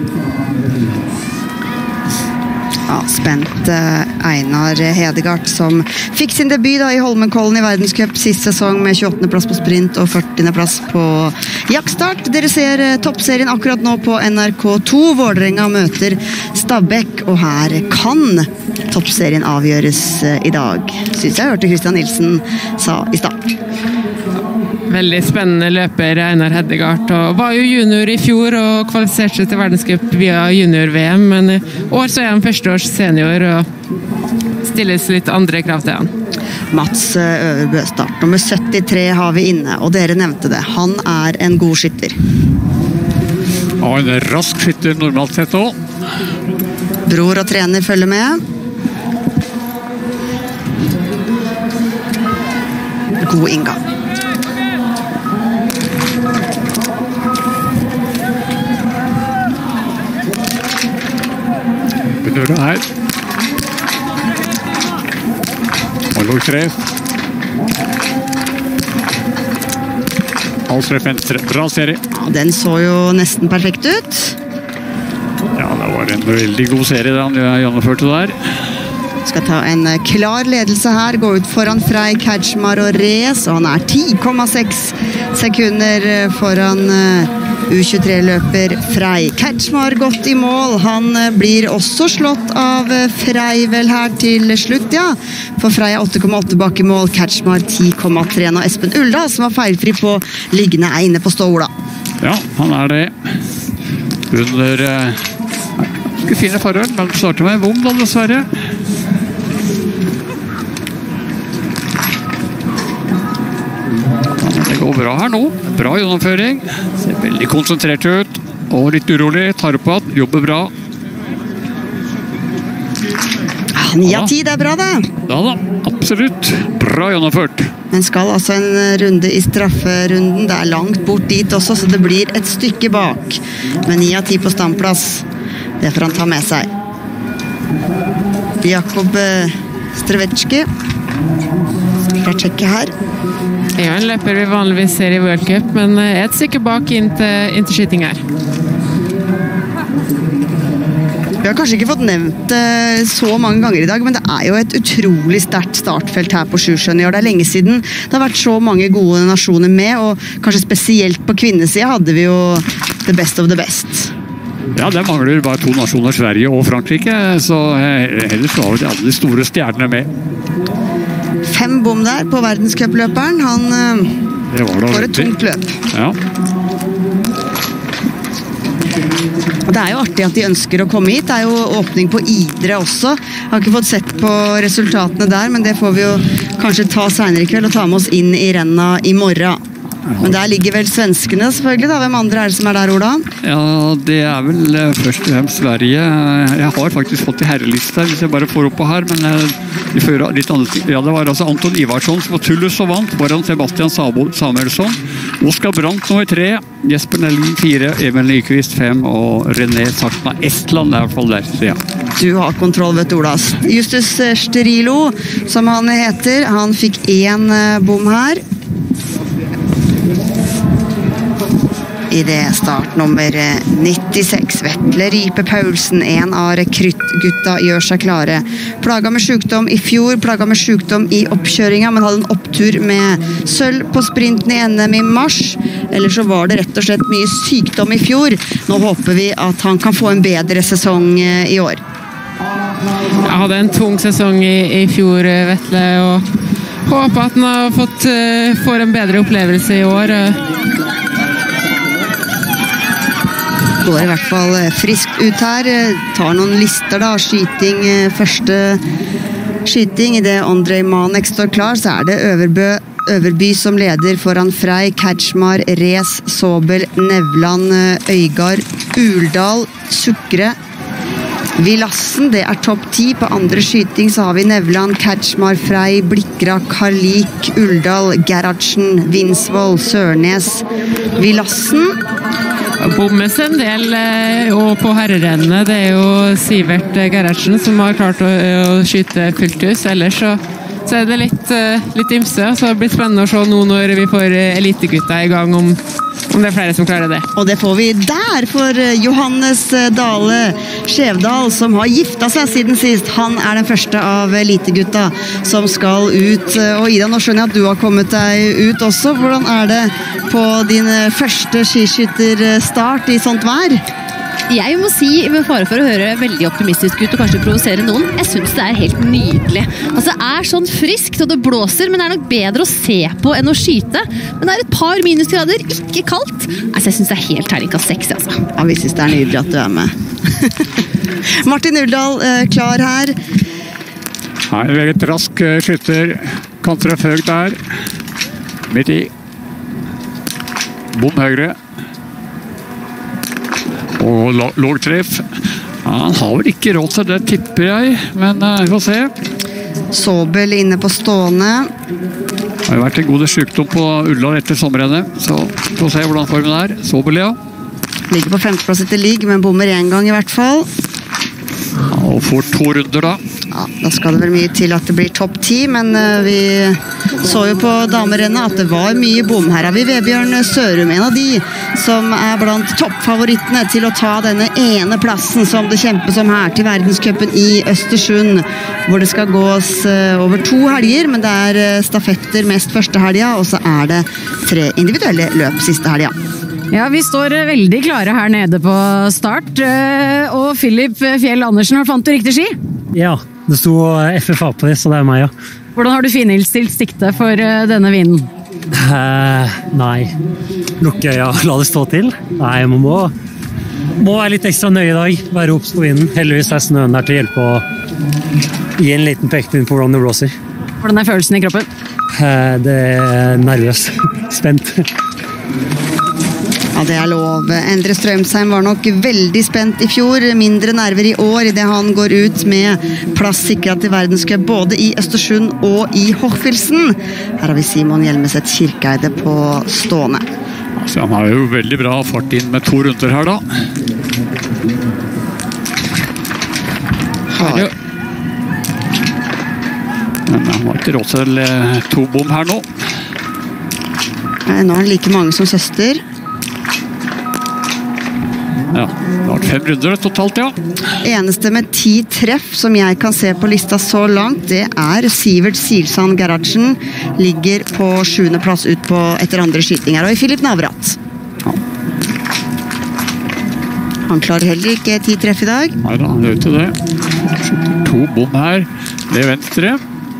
Ja, spent Einar Hedegaard, som fikk sin debut da, i Holmenkollen i verdenscup sist sesong med tjueåttende plass på sprint og førtiende plass på jaktstart. Dere ser toppserien akkurat nå på N R K to. Vålerenga møter Stabæk, og her kan toppserien avgjøres i dag, synes jeg hørte Christian Nilsen sa i start. Veldig spennende løper, Einar Hedegaard. Og var jo junior i fjor og kvalifiserte seg til verdenscup via junior-V M, men i år så er han førsteårs senior og stilles litt andre krav til han. Mats Øverbø, start nummer syttitre har vi inne, og dere nevnte det. Han er en god skytter. Ja, en rask skytter normalt sett også. Bror og trener følger med. God inngang. Begynner det her. Og låg tre. Halsref venstre. Bra serie. Ja, den så jo nesten perfekt ut. Ja, det var en veldig god serie da han gjennomførte der. Skal ta en klar ledelse her, gå ut foran Frei, Kajmar og Rez, og han er ti komma seks sekunder foran U tjuetre-løper Frei. Kajmar godt i mål, han blir også slått av Frei vel her til slutt, ja. For Frei er åtte komma åtte bak i mål, Kajmar ti komma tre, og Espen Uldal som var feilfri på liggende er inne på ståla. Ja, han er det. Under eh, ikke fine forhold, men starter med en bom da, dessverre. Det går bra her nå. Bra gjennomføring. Ser veldig konsentrert ut. Og litt urolig. Tar opp at jobber bra. ni av ti, det er bra det. Ja da, absolutt. Bra gjennomført. Men skal altså en runde i strafferunden. Det er langt bort dit også, så det blir et stykke bak. Men ni av ti på standplass. Det får han ta med seg. Jakob Strevetsky fra Tsjekkia her. Det er jo en løper vi vanligvis ser i World Cup, men et stykke bak inn til, inn til skyting her. Vi har kanskje ikke fått nevnt det så mange ganger i dag, men det er jo et utrolig sterkt startfelt her på Sjusjøen i år. Det er lenge siden det har vært så mange gode nasjoner med, og kanskje spesielt på kvinnesiden hadde vi jo the best of the best. Ja, det mangler bare to nasjoner, Sverige og Frankrike, så ellers var det alle de store stjernene med. Fem bom der på verdenscupløperen. Han det var da får et tungt løp. Ja. Og det er jo artig at de ønsker å komme hit. Det er jo åpning på Idre også. Jeg har ikke fått sett på resultatene der, men det får vi jo kanskje ta senere i kveld og ta med oss inn i renna i morgen. Men der ligger vel svenskene selvfølgelig da. Hvem andre er det som er der, Ola? Ja, det er vel først og fremst Sverige. Jeg har faktisk fått i herreliste, hvis jeg bare får opp på her, men de fører litt andre ting. Ja, det var altså Anton Ivarsson som var Tullus og vant, foran Sebastian Samuelsson. Oskar Brandt nummer tre, Jesper Nellin fire, Emil Nyqvist fem, og René Sartna Estland er i hvert fall der, så ja. Du har kontroll, vet du, Ola. Justus Sterilo, som han heter, han fikk én bom her. I det start nummer nittiseks, Vetle Rype Paulsen, en av rekruttgutta, gjør seg klare. Plaga med sykdom i fjor, plaga med sykdom i oppkjøringa, men hadde en opptur med sølv på sprinten i N M i mars. Eller så var det rett og slett mye sykdom i fjor. Nå håper vi at han kan få en bedre sesong i år. Jeg hadde en tung sesong i, i fjor, Vetle, og håper at han har fått, får en bedre opplevelse i år. Går i hvert fall friskt ut her, tar noen lister da, skyting, første skyting. I det Andrej Manek står klar, så er det Øverbø, Øverby som leder foran Frei, Kajmar, Rez, Sobel, Nevland, Øygard, Uldal, Sukre, Vilassen, det er topp ti. På andre skyting så har vi Nevland, Kajmar, Frei, Blikra, Karlik, Uldal, Gerhardsen, Vinsvoll, Sørnes, Vilassen. Bommes en del, og på herrerennene, det er jo Sivert Gerhardsen som har klart å, å skyte fullt hus. Ellers så, så er det litt, litt ymse, så det blir spennende å se nå når vi får elitegutta i gang, om, om det er flere som klarer det. Og det får vi der for Johannes Dale Skjevdal, som har gifta seg siden sist. Han er den første av elitegutta som skal ut. Og Ida, nå skjønner jeg at du har kommet deg ut også. Hvordan er det på din første skiskytterstart i sånt vær? Jeg må si, med fare for å høre veldig optimistisk ut og kanskje provosere noen, jeg synes det er helt nydelig. Altså, det er sånn friskt og det blåser, men det er nok bedre å se på enn å skyte. Men det er et par minusgrader, ikke kaldt. Altså, jeg synes det er helt terningkast seks, altså. Ja, vi synes det er nydelig at du er med. Martin Uldal, klar her. Her er veldig rask skytter. Kanter høyt der. Midt i. Bom høyre. Og låg treff. Ja, han har vel ikke råd til det, tipper jeg, men uh, vi får se. Sobel inne på stående. Det har vært en god sykdom på Ullal etter sommerrennet, så vi får se hvordan formen er. Sobel, ja. Ligger på femteplass etter ligg, men bommer en gang i hvert fall. Ja, og får to runder da. Ja, da skal det vel mye til at det blir topp ti, men uh, vi så jo på damerennet at det var mye bom. Her har vi Vebjørn Sørum, en av de som er blant toppfavorittene til å ta denne ene plassen som det kjempes om her til verdenscupen i Østersund, hvor det skal gås uh, over to helger, men det er uh, stafetter mest første helga, og så er det tre individuelle løp siste helga. Ja, vi står veldig klare her nede på start, og Philip Fjell Andersen, har fant du riktig ski? Ja, det sto F F A på det, så det er meg, ja. Hvordan har du finstilt sikte for denne vinden? Eh, nei, lukke øya, la det stå til. Nei, man må, må være litt ekstra nøye i dag, være opps på vinden. Heldigvis er snøen der til å hjelpe å gi en liten pekepinn på hvordan det blåser. Hvordan er følelsen i kroppen? Eh, det er nervøs, spent. Ja, det er lov. Endre Strømsheim var nok veldig spent i fjor. Mindre nerver i år i det han går ut med plass sikret til verdenscup både i Østersund og i Hochfilzen. Her har vi Simon Hjelmeset Kirkeide på stående. Altså, han har jo veldig bra fart inn med to runder her da. Har. Men han har ikke råd til to bom her nå. Nå er han like mange som søster. Ja, det har vært fem runder totalt, ja. Eneste med ti treff som jeg kan se på lista så langt, det er Sivert Silsand Gerhardsen. Ligger på sjuende plass ut på etter andre skyting her, og i Philip Navrat. Ja. Han klarer heller ikke ti treff i dag. Nei da, han gjør ikke det. To bom her ved venstre.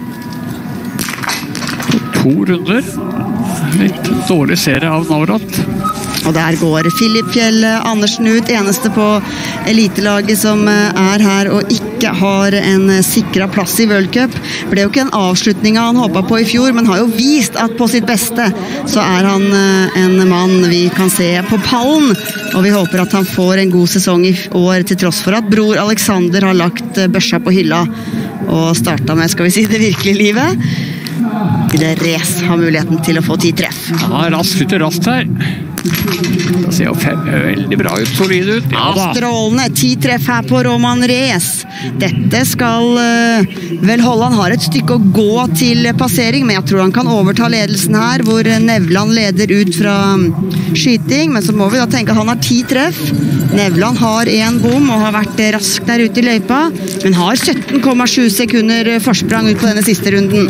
To runder. Litt dårlig serie av Navrat. Og der går Philip Fjell Andersen ut, eneste på elitelaget som er her og ikke har en sikret plass i World Cup. Ble jo ikke en avslutning han håpet på i fjor, men har jo vist at på sitt beste så er han en mann vi kan se på pallen. Og vi håper at han får en god sesong i år, til tross for at bror Alexander har lagt børsa på hylla og startet med, skal vi si, det virkelige livet. Ville Race har muligheten til å få ti treff. Ja, raskt ut og raskt her. Det ser jo veldig bra ut, solid ut. Ja, ja, strålende, ti treff her på Roman Race. Dette skal uh, vel holde, han har et stykke å gå til passering, men jeg tror han kan overta ledelsen her, hvor Nevland leder ut fra skyting, men så må vi da tenke at han har ti treff. Nevland har en bom og har vært rask der ute i løypa, men har sytten komma sju sekunder forsprang ut på denne siste runden.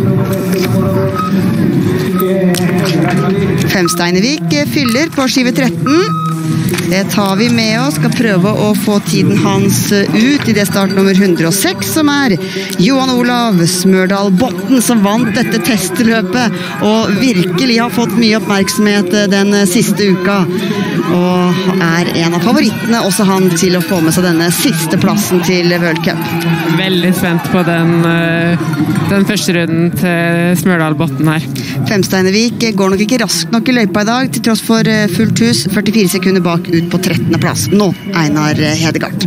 Femsteinevik fyller på skive tretten. Det tar vi med oss, skal prøve å få tiden hans ut i det startnummer hundre og seks, som er Johan Olav Smørdal Botten, som vant dette testløpet og virkelig har fått mye oppmerksomhet den siste uka. Og er en av favorittene, også han, til å få med seg denne siste plassen til World Cup. Veldig spent på den, den første runden til Smørdal Botten her. Femsteinevik går nok ikke raskt nok i løypa i dag, til tross for fullt hus, førtifire sekunder bak ut på trettende plass. Nå Einar Hedegaard.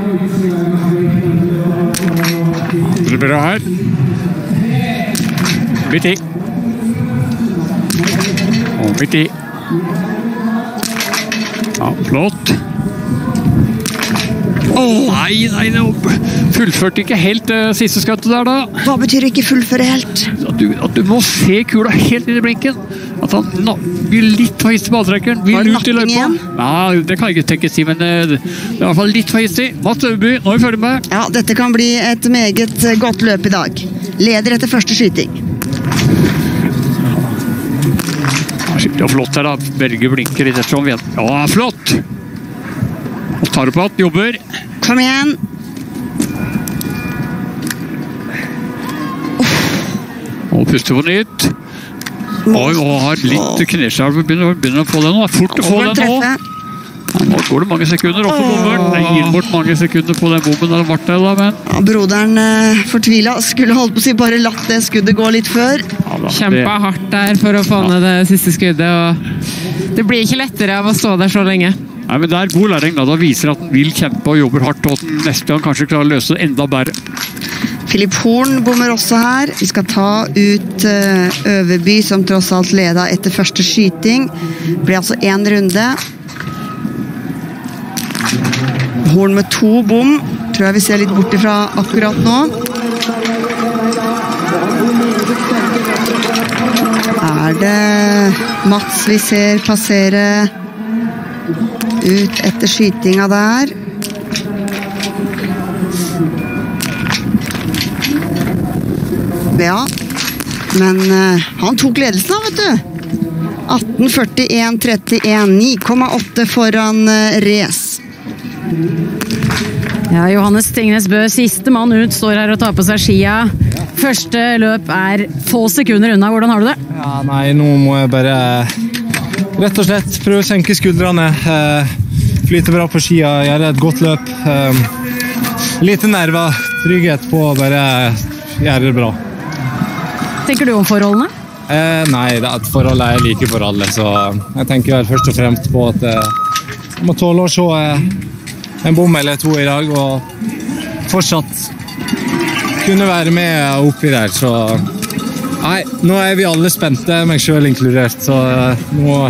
Det blir bra her. Midt i. Og midt i. Ja, flott. Oh, nei, nei, det fullførte ikke helt uh, siste skøttet der da. Hva betyr ikke fullføre helt? At du, at du må se kula helt inn i blinken. At han no, blir litt for hissig på avtrekkeren. Vil ut i løypa. Nei, det kan jeg ikke tenke si, men uh, det er i hvert fall litt for hissig. Mats Øverby, nå er vi ferdig med. Ja, dette kan bli et meget godt løp i dag. Leder etter første skyting. Ja, skikkelig flott her da. Berge blinker i dette som vet. Ja, flott! Og tar opp at, jobber. Kom igjen. Og puster på nytt. Oi, og har litt kneskjerv. Begynner, begynner å få det nå. Det er fort å få det nå. Ja, nå går det mange sekunder opp på bommeren. Det gir bort mange sekunder på den bommen. Der ble det da, men... Ja, broderen eh, fortvilet. Skulle holdt på å si bare latt det skuddet gå litt før. Ja, da, Kjempa hardt der for å få ned det siste skuddet. Og det blir ikke lettere av å stå der så lenge. Nei, men det er god læring da. Da viser at den vil kjempe og jobber hardt, og at den neste gang kanskje klarer å løse det enda bedre. Philip Horn bommer også her. Vi skal ta ut uh, Øverby, som tross alt leda etter første skyting. Det blir altså en runde. Horn med to bom. Tror jeg vi ser litt bort ifra akkurat nå. Er det Mats vi ser passere ut etter skytinga der? Ja, men uh, han tok ledelsen da, vet du. atten førtien trettien, ni komma åtte foran uh, Res. Ja, Johannes Tingnes Bø, siste mann ut, står her og tar på seg skia. Første løp er få sekunder unna. Hvordan har du det? Ja, nei, nå må jeg bare rett og slett prøve å senke skuldrene. Uh, flyte bra på skia, gjøre et godt løp. Uh, lite nerver, trygghet på å bare gjøre det bra. Tenker du om forholdene? Eh, nei, det, forholdet er like for alle, så jeg tenker vel først og fremst på at eh, jeg må tåle å se eh, en bom eller to i dag, og fortsatt kunne være med oppi der, så nei, nå er vi alle spente, meg selv inkludert, så eh, nå,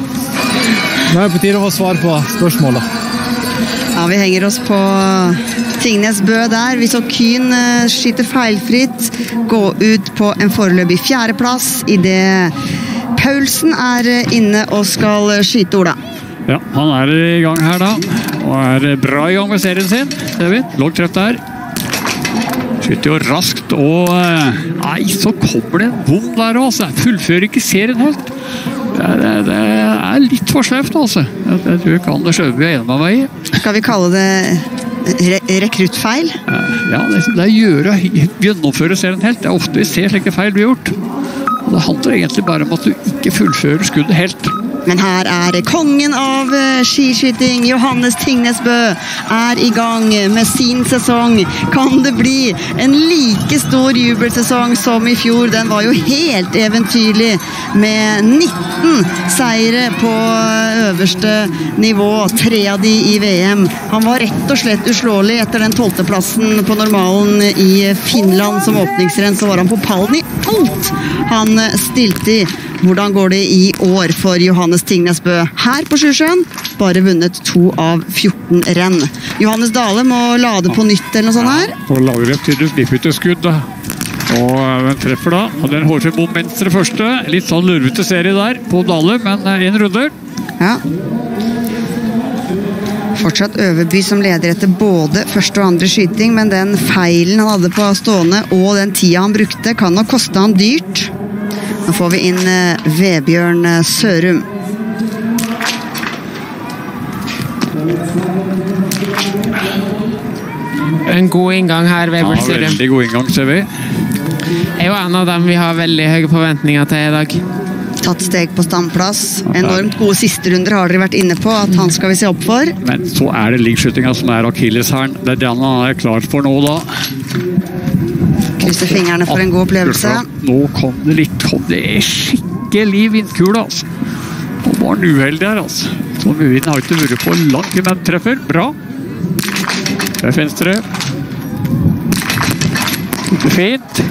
nå er det på tide å få svar på spørsmålet. Ja, vi henger oss på Tingnes Bø der. Vi så Kyn uh, skyter feilfritt, gå ut på en foreløpig fjerdeplass i det Paulsen er inne og skal skyte Ola. Ja, han er i gang her da, og er bra i gang med serien sin, ser vi. Lågt treff der. Skyter jo raskt, og nei, så kommer det en bom der også. Fullfører ikke serien helt. Det er, det er litt for sløft, altså. Jeg, jeg tror ikke Anders Øverby er enig med meg i. Skal vi kalle det re rekruttfeil? Ja, det, det er gjøre, gjennomføre serien helt. Det er ofte vi ser slike feil blir gjort. Og det handler egentlig bare om at du ikke fullfører skuddet helt. Men her er kongen av skiskyting, Johannes Tingnes Bø, er i gang med sin sesong. Kan det bli en like stor jubelsesong som i fjor? Den var jo helt eventyrlig med nitten seire på øverste nivå, tre av de i V M. Han var rett og slett uslåelig etter den tolvteplassen på normalen i Finland som åpningsrenn, så var han på pallen i alt han stilte i. Hvordan går det i år for Johannes Tingnes Bø? Her på Sjusjøen, bare vunnet to av fjorten renn. Johannes Dale må lade på nytt eller noe sånt her. Og lager et tydelig slipphytteskudd da. Og den treffer da. Og den hårfri bom venstre første. Litt sånn lurvete serie der på Dale, men en runde. Ja. Fortsatt Øverby som leder etter både første og andre skyting, men den feilen han hadde på stående og den tida han brukte kan nok koste han dyrt. Nå får vi inn Vebjørn Sørum. En god inngang her, Vebjørn Ja, Sørum. veldig god inngang, ser vi. Er jo en av dem vi har veldig høye forventninger til i dag. Tatt steg på standplass. Enormt gode siste runder har dere vært inne på, at han skal vi se opp for. Men så er det liggskytinga som er akilleshælen. Det er den han er klar for nå da. Krysser fingrene for en god opplevelse. Nå kom det litt, kom det skikkelig vindkule, altså. Og var han uheldig her, altså. Så Muin har ikke vært på langt, men treffer. Bra. Treff venstre. Fint.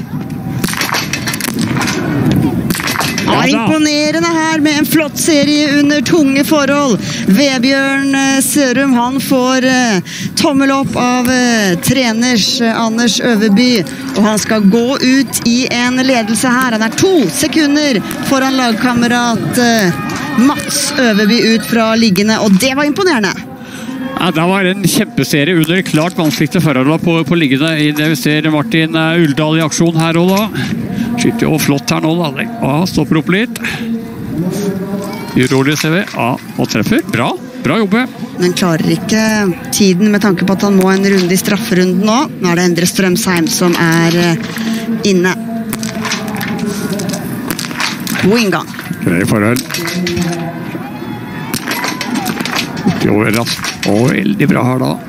Ja, imponerende her med en flott serie under tunge forhold. Vebjørn Sørum, han får uh, tommel opp av uh, treners uh, Anders Øverby, og han skal gå ut i en ledelse her. Han er to sekunder foran lagkamerat uh, Mats Øverby ut fra liggende, og det var imponerende. Ja, det var en kjempeserie under klart vanskeligste forholdene på, på liggende. I det vi ser Martin Uldal i aksjon her også da. Skyter jo flott her nå da. Ja, stopper opp litt. Urolig ser vi. Ja, og treffer. Bra. bra jobbe. Men klarer ikke tiden med tanke på at han må en runde i strafferunden nå. Nå er det Endre Strømsheim som er inne. God inngang. Grei forhold. Jo, raskt. Og veldig bra her da.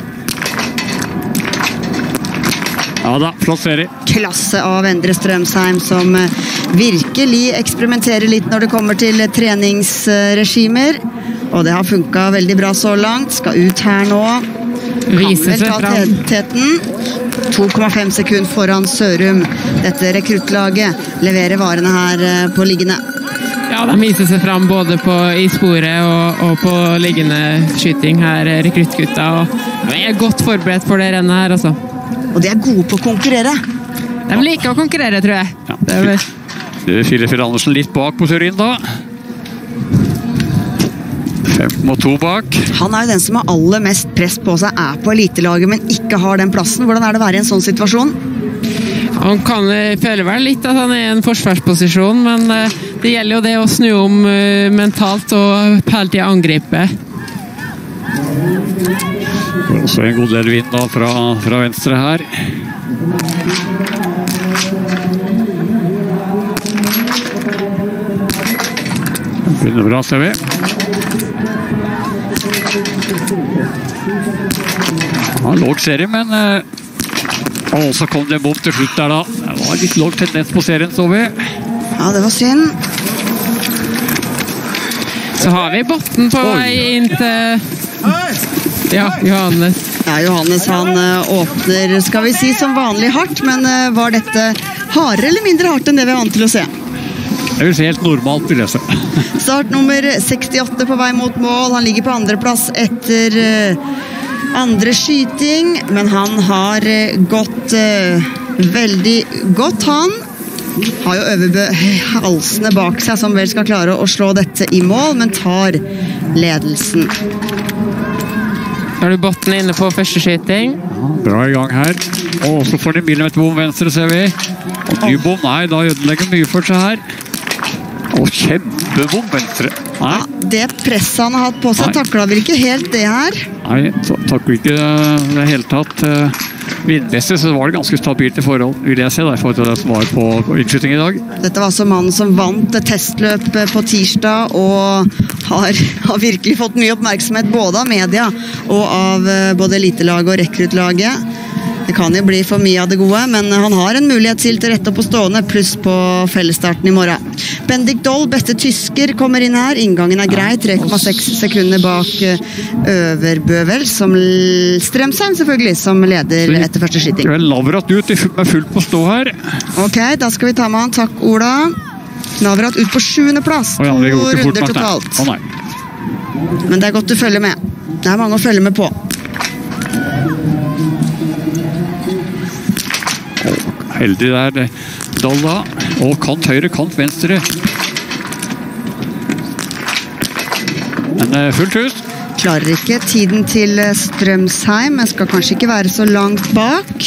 Ja da, flott serie. Klasse av Endre Strømsheim som virkelig eksperimenterer litt når det kommer til treningsregimer. Og det har funket veldig bra så langt. Skal ut her nå. Viser seg fram. to komma fem sekunder foran Sørum. Dette rekruttlaget leverer varene her på liggende. Ja, de viser seg fram både på, i sporet og, og på liggende skyting her, rekruttgutta. Og de er godt forberedt for det rennet her, altså. Og de er gode på å konkurrere. De liker å konkurrere, tror jeg. Ja. Det er vel... Filip Andersen litt bak på teorien da. fem komma to bak. Han er jo den som har aller mest press på seg, er på elitelaget, men ikke har den plassen. Hvordan er det å være i en sånn situasjon? Han kan føle vel litt at han er i en forsvarsposisjon, men det gjelder jo det å snu om mentalt og hele tiden angripe. Også en god del vind da fra, fra venstre her. Begynner bra, ser vi. Ja, låg serie, men og så kom det en bom til slutt der da. Det var litt låg tendens på serien, så vi. Ja, det var synd. Så har vi botten på vei inn til... Ja, Johannes. Ja, Johannes han åpner, skal vi si, som vanlig hardt, men var dette hardere eller mindre hardt enn det vi er vant til å se? Jeg vil si helt normalt, vil jeg se. Start nummer sekstiåtte på vei mot mål. Han ligger på andreplass etter andre skyting, men han har gått veldig godt, han. Har jo Øverbø halsene bak seg, som vel skal klare å slå dette i mål, men tar ledelsen. Har du botten inne på første skyting? Bra i gang her. Og så får de millimeterbom venstre, ser vi. Og ny bom, nei, da ødelegger mye for seg her. Og kjempebom venstre. Nei. Ja, det presset han har hatt på seg, nei. Takler vel ikke helt det her? Nei, takler ikke det hele tatt. Vindmessig så var det ganske stabilt i forhold, vil jeg se, derfor til det som var på, på innskyting i dag. Dette var altså mannen som vant testløp på tirsdag, og har, har virkelig fått mye oppmerksomhet både av media og av både elitelaget og rekruttlaget. Det kan jo bli for mye av det gode, men han har en mulighet til til rette opp på stående, pluss på fellesstarten i morgen. Bendik Doll, beste tysker, kommer inn her. Inngangen er grei, tre komma seks sekunder bak Øverbøvel, som Strømsheim selvfølgelig, som leder etter første skyting. Det er Lavrat ut med fullt på stå her. Ok, da skal vi ta med han. Takk, Ola. Lavrat ut på sjuende plass. Oh, ja, to runder totalt. Oh, nei. Men det er godt du følger med. Det er mange å følge med på. Heldig der, Dalla. Og kant høyre, kant venstre. Men fullt hus. Klarer ikke tiden til Strømsheim. Jeg skal kanskje ikke være så langt bak.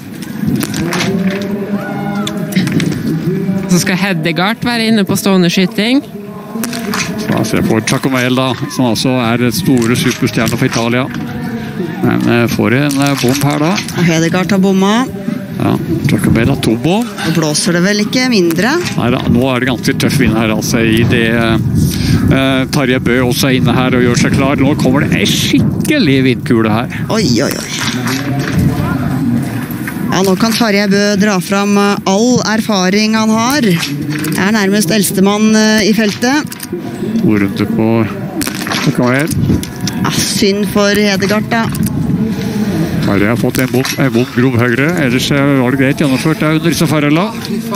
Så skal Hedegaard være inne på stående skyting. Da ser jeg på Giacomelli da, som altså er store superstjerner for Italia. Men får en bom her da. Og Hedegaard har bomma. Ja, Giacomelli har to bom. Nå blåser det vel ikke mindre? Neida, nå er det ganske tøff vind her, altså, i det uh, Tarjei Bø også er inne her og gjør seg klar. Nå kommer det en skikkelig vindkule her. Oi, oi, oi. Ja, nå kan Tarjei Bø dra fram all erfaring han har. Er nærmest elstemann i feltet. To runder på Giacomelli. Ja, synd for Hedegaard da. Tarjei har fått en bom, en bom grov høyre, ellers var det greit gjennomført der under disse farella.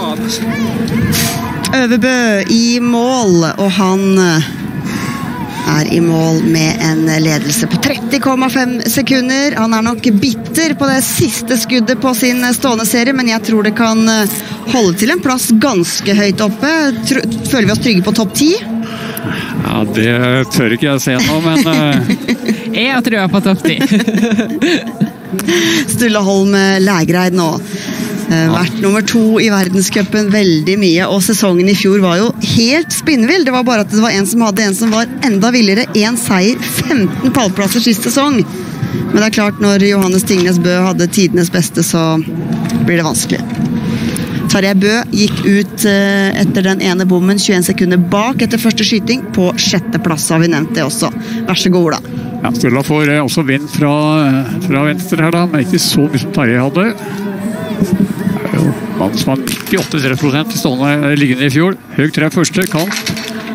Øverbø i mål, og han er i mål med en ledelse på tretti komma fem sekunder. Han er nok bitter på det siste skuddet på sin stående serie, men jeg tror det kan holde til en plass ganske høyt oppe. Føler vi oss trygge på topp ti? Ja, det tør ikke jeg se nå, men... jeg tror jeg på topp ti. Sturla Holm Lægreid nå. Vært nummer to i verdenscupen veldig mye, og sesongen i fjor var jo helt spinnvill. Det var bare at det var en som hadde en som var enda villere. En seier, femten pallplasser sist sesong. Men det er klart, når Johannes Tingnes Bø hadde tidenes beste, så blir det vanskelig. Tarjei Bø gikk ut etter den ene bommen, tjueen sekunder bak etter første skyting, på sjette plass, har vi nevnt det også. Vær så god, da. Ja, Sturla får også vind fra, fra venstre her da, men ikke så mye som Tarjei hadde. Det er jo mann som har nittiåtte prosent i stående liggende i fjor. Høy treff første, kant.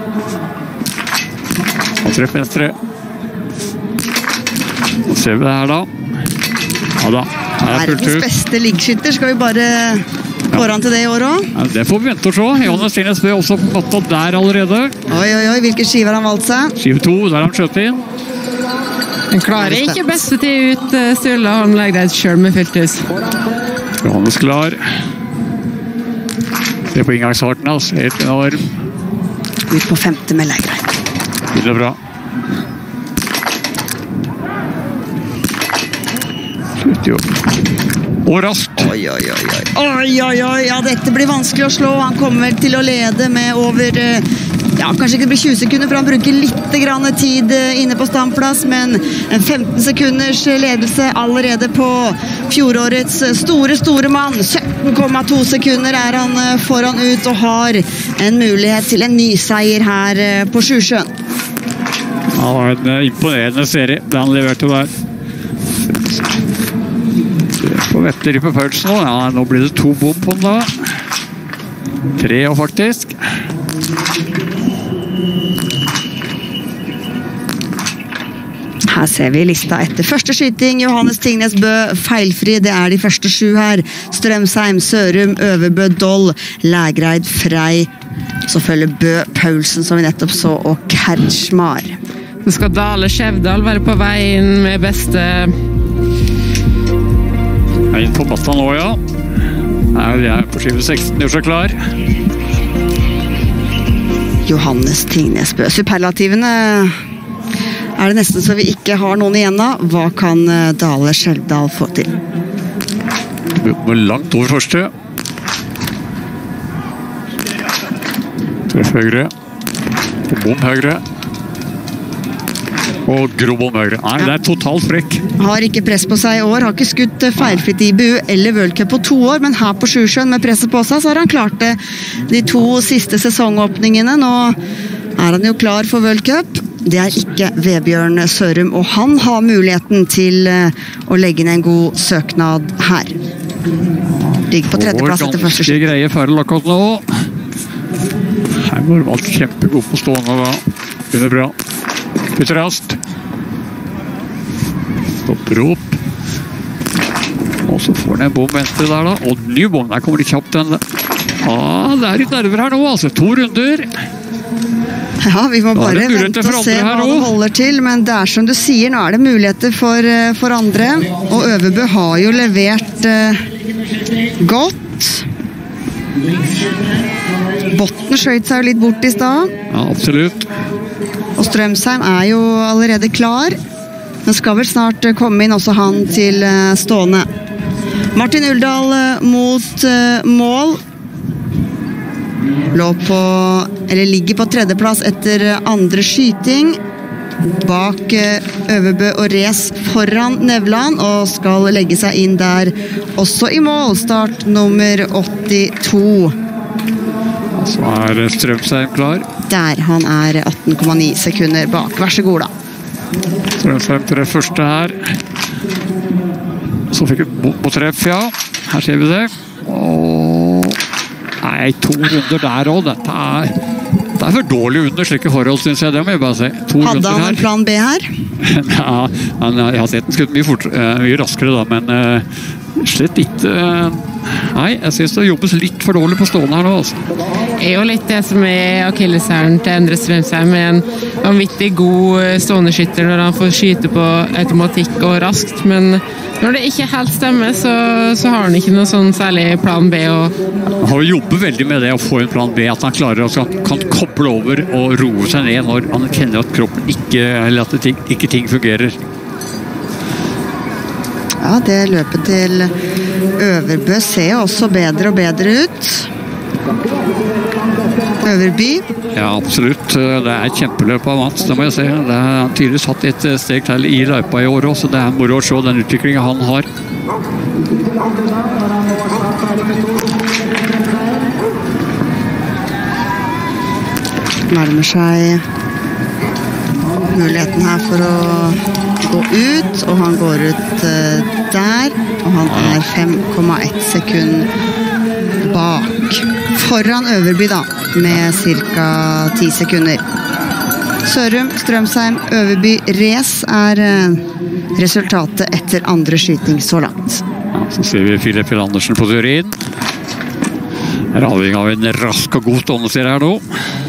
Og treff venstre. Nå ser vi det her da. Ja da, her er fullt ut. Verdens beste liggskytter, skal vi bare gå an til det i år også? Ja, det får vi vente og se. Johannes Tingnes Bø også på matta der allerede. Oi, oi, oi, hvilke skiver har han valgt seg? Skive to, der har han skjøtt inn. Han klarer ikke beste tid ut, Sturla. Han legger det selv med Filthus. Johannes klar. Se på inngangsfarten, altså. Helt enorm. Ut på femte med Lægreid. Det er bra. Slutt jo. Og raskt. Oi, oi, oi, oi. Oi, oi, oi. Ja, dette blir vanskelig å slå. Han kommer til å lede med over, ja, kanskje ikke det blir tjue sekunder, for han bruker litt grann tid inne på standplass, men en femten sekunders ledelse allerede på fjorårets store, store mann. sytten komma to sekunder er han foran ut og har en mulighet til en ny seier her på Sjusjøen. Ja, det var en imponerende serie, det han leverte der. På Vetter i forfølelsen nå. Ja, nå blir det to bom på den da. Tre og faktisk. Her ser vi lista etter første skyting. Johannes Tingnes Bø, feilfri. Det er de første sju her. Strømsheim, Sørum, Øverbø, Doll, Lægreid, Frei. Så følger Bø, Paulsen, som vi nettopp så, og Kertsmar. Så skal Dale Skjevdal være på vei inn med beste... Jeg er inn på matta nå, ja. Her er jeg på skive seksten, gjør seg klar. Johannes Tingnes Bø. Superlativene er det nesten så vi ikke har noen igjen av. Hva kan Dale Skjevdal få til? Langt over første. Treff høyre. Og bom høyre. Og grobom høyre. Nei, det er totalt frekk. Har ikke press på seg i år, har ikke skutt feilfritt i I B U eller World Cup på to år, men her på Sjusjøen med presset på seg, så har han klart det de to siste sesongåpningene. Nå er han jo klar for World Cup. Det er ikke Vebjørn Sørum, og han har muligheten til å legge inn en god søknad her. Ligger på tredjeplass etter første skyt. Ganske greie ferdig akkurat nå. Her var alt kjempegod på stående da. Det er bra. Putter rast. Stopper opp. Og så får den en bom venstre der da. Og ny bom, der kommer det kjapt den. Ja, det er litt nerver her nå, altså. To runder. Ja, vi må bare vente og se hva det holder til, men det er som du sier, nå er det muligheter for, for andre. Og Øverbø har jo levert uh, godt. Botten skjøt seg jo litt bort i stad. Ja, absolutt. Og Strømsheim er jo allerede klar, men skal vel snart komme inn også han til stående. Martin Uldal mot mål. Lå på, eller ligger på tredjeplass etter andre skyting. Bak Øverbø og Res foran Nevland, og skal legge seg inn der også i mål. Start nummer åttito. Så er Strømsheim klar. Der, han er atten komma ni sekunder bak. Vær så god da. Strømsheim til det første her. Så fikk vi på treff, ja. Her ser vi det. Og... Nei, to runder der også. Dette er... Det er for dårlig under slike forhold, synes jeg. Det må jeg bare si. To Hadde han en plan B her? Ja, han, jeg har sett den skutt mye, fort, mye raskere da, men uh, slett ikke... Uh, nei, jeg synes det jobbes litt for dårlig på stående her nå, altså. Det er jo litt det som er akilleshælen til Endre Strømsheim, med en vanvittig god stående skytter når han får skyte på automatikk og raskt, men når det ikke helt stemmer, så, så har han ikke noe sånn særlig plan B. Og... Han har jo jobbet veldig med det å få en plan B, at han klarer å kan koble over og roe seg ned når han kjenner at kroppen ikke, eller at ting, ikke ting fungerer. Ja, det løpet til Øverbø ser jo også bedre og bedre ut. Øverby. Ja, absolutt. Det er et kjempeløp av Mats, det må jeg si. Det er tydeligvis hatt et steg til i løypa i år også, så det er moro å se den utviklingen han har. Nærmer seg muligheten her for å gå ut, og han går ut der, og han er fem komma ett sekund bak. Foran Øverby da, med cirka ti sekunder. Sørum, Strømsheim, Øverby, Res er resultatet etter andre skyting så langt. Ja, så ser vi Filip Andersen på tur inn. Er avhengig av en rask og god stående her nå.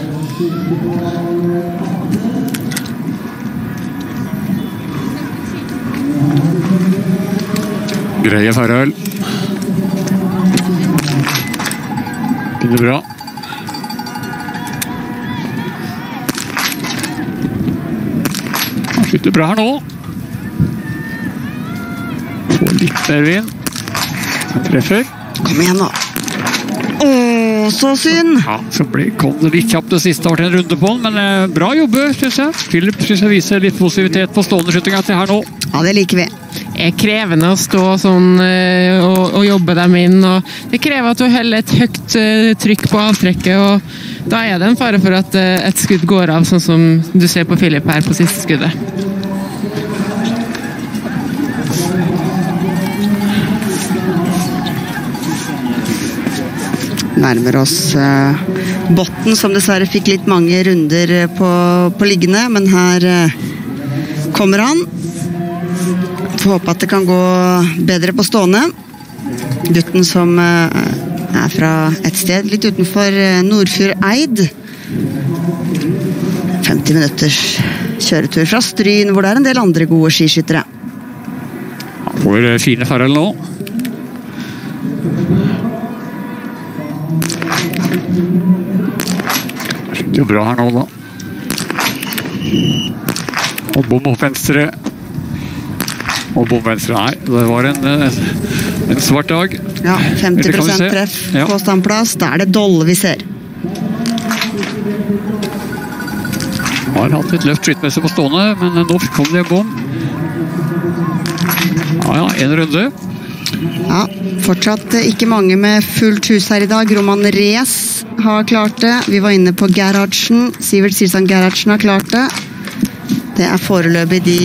Greie forhold. Det er bra. Han skytter bra her nå. Får litt mer vind. Han treffer. Kom igjen nå. Åh, så synd! Ja, så ble, kom det litt kjapt det siste år til en runde på den, men eh, bra jobbe, synes jeg. Philip synes jeg viser litt positivitet på stående skyttinga til her nå. Ja, det liker vi. Det er krevende å stå sånn uh, og, og jobbe dem inn, og det krever at du holder et høyt uh, trykk på avtrekket, og da er det en fare for at uh, et skudd går av, sånn som du ser på Philip her på siste skuddet. Nærmer oss uh, Botten, som dessverre fikk litt mange runder på, på liggende, men her uh, kommer han. Får håpe at det kan gå bedre på stående. Gutten som uh, er fra et sted litt utenfor uh, Nordfjordeid. femti minutters kjøretur fra Stryn, hvor det er en del andre gode skiskyttere. Han får uh, fine forhold nå. Det er bra her nå da. Og bom opp venstre. Og bom venstre, nei. Det var en, en svart dag. Ja, femti prosent treff ja. På standplass. Da er det Dolle vi ser. Har hatt et løft skyttmessig på stående, men nå kom det en bom. Ja, ja, en runde. Ja, fortsatt ikke mange med fullt hus her i dag. Roman Res har klart det. Vi var inne på Gerhardsen. Sivert Silsand Gerhardsen har klart det. Det er foreløpig de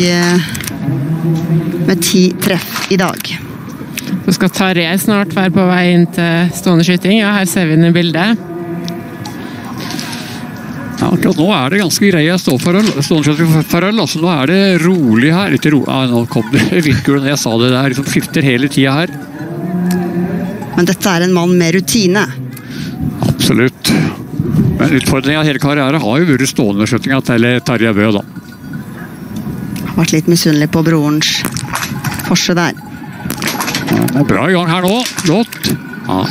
med ti treff i dag. Så skal Tarjei snart være på vei inn til stående skyting. Ja, her ser vi den i bildet. Ja, akkurat nå er det ganske greie ståforhold. Stående skytingforhold, altså nå er det rolig her. Litt ro. Ja, nå kom det vindkulen. Jeg sa det der, liksom skifter hele tiden her. Men dette er en mann med rutine. Absolutt. Men utfordringen av hele karriere har jo vært stående skytinga til Tarjei Bø da. Har vært litt misunnelig på brorens forse der. Ja, det er bra i gang her nå. Flott. Ja.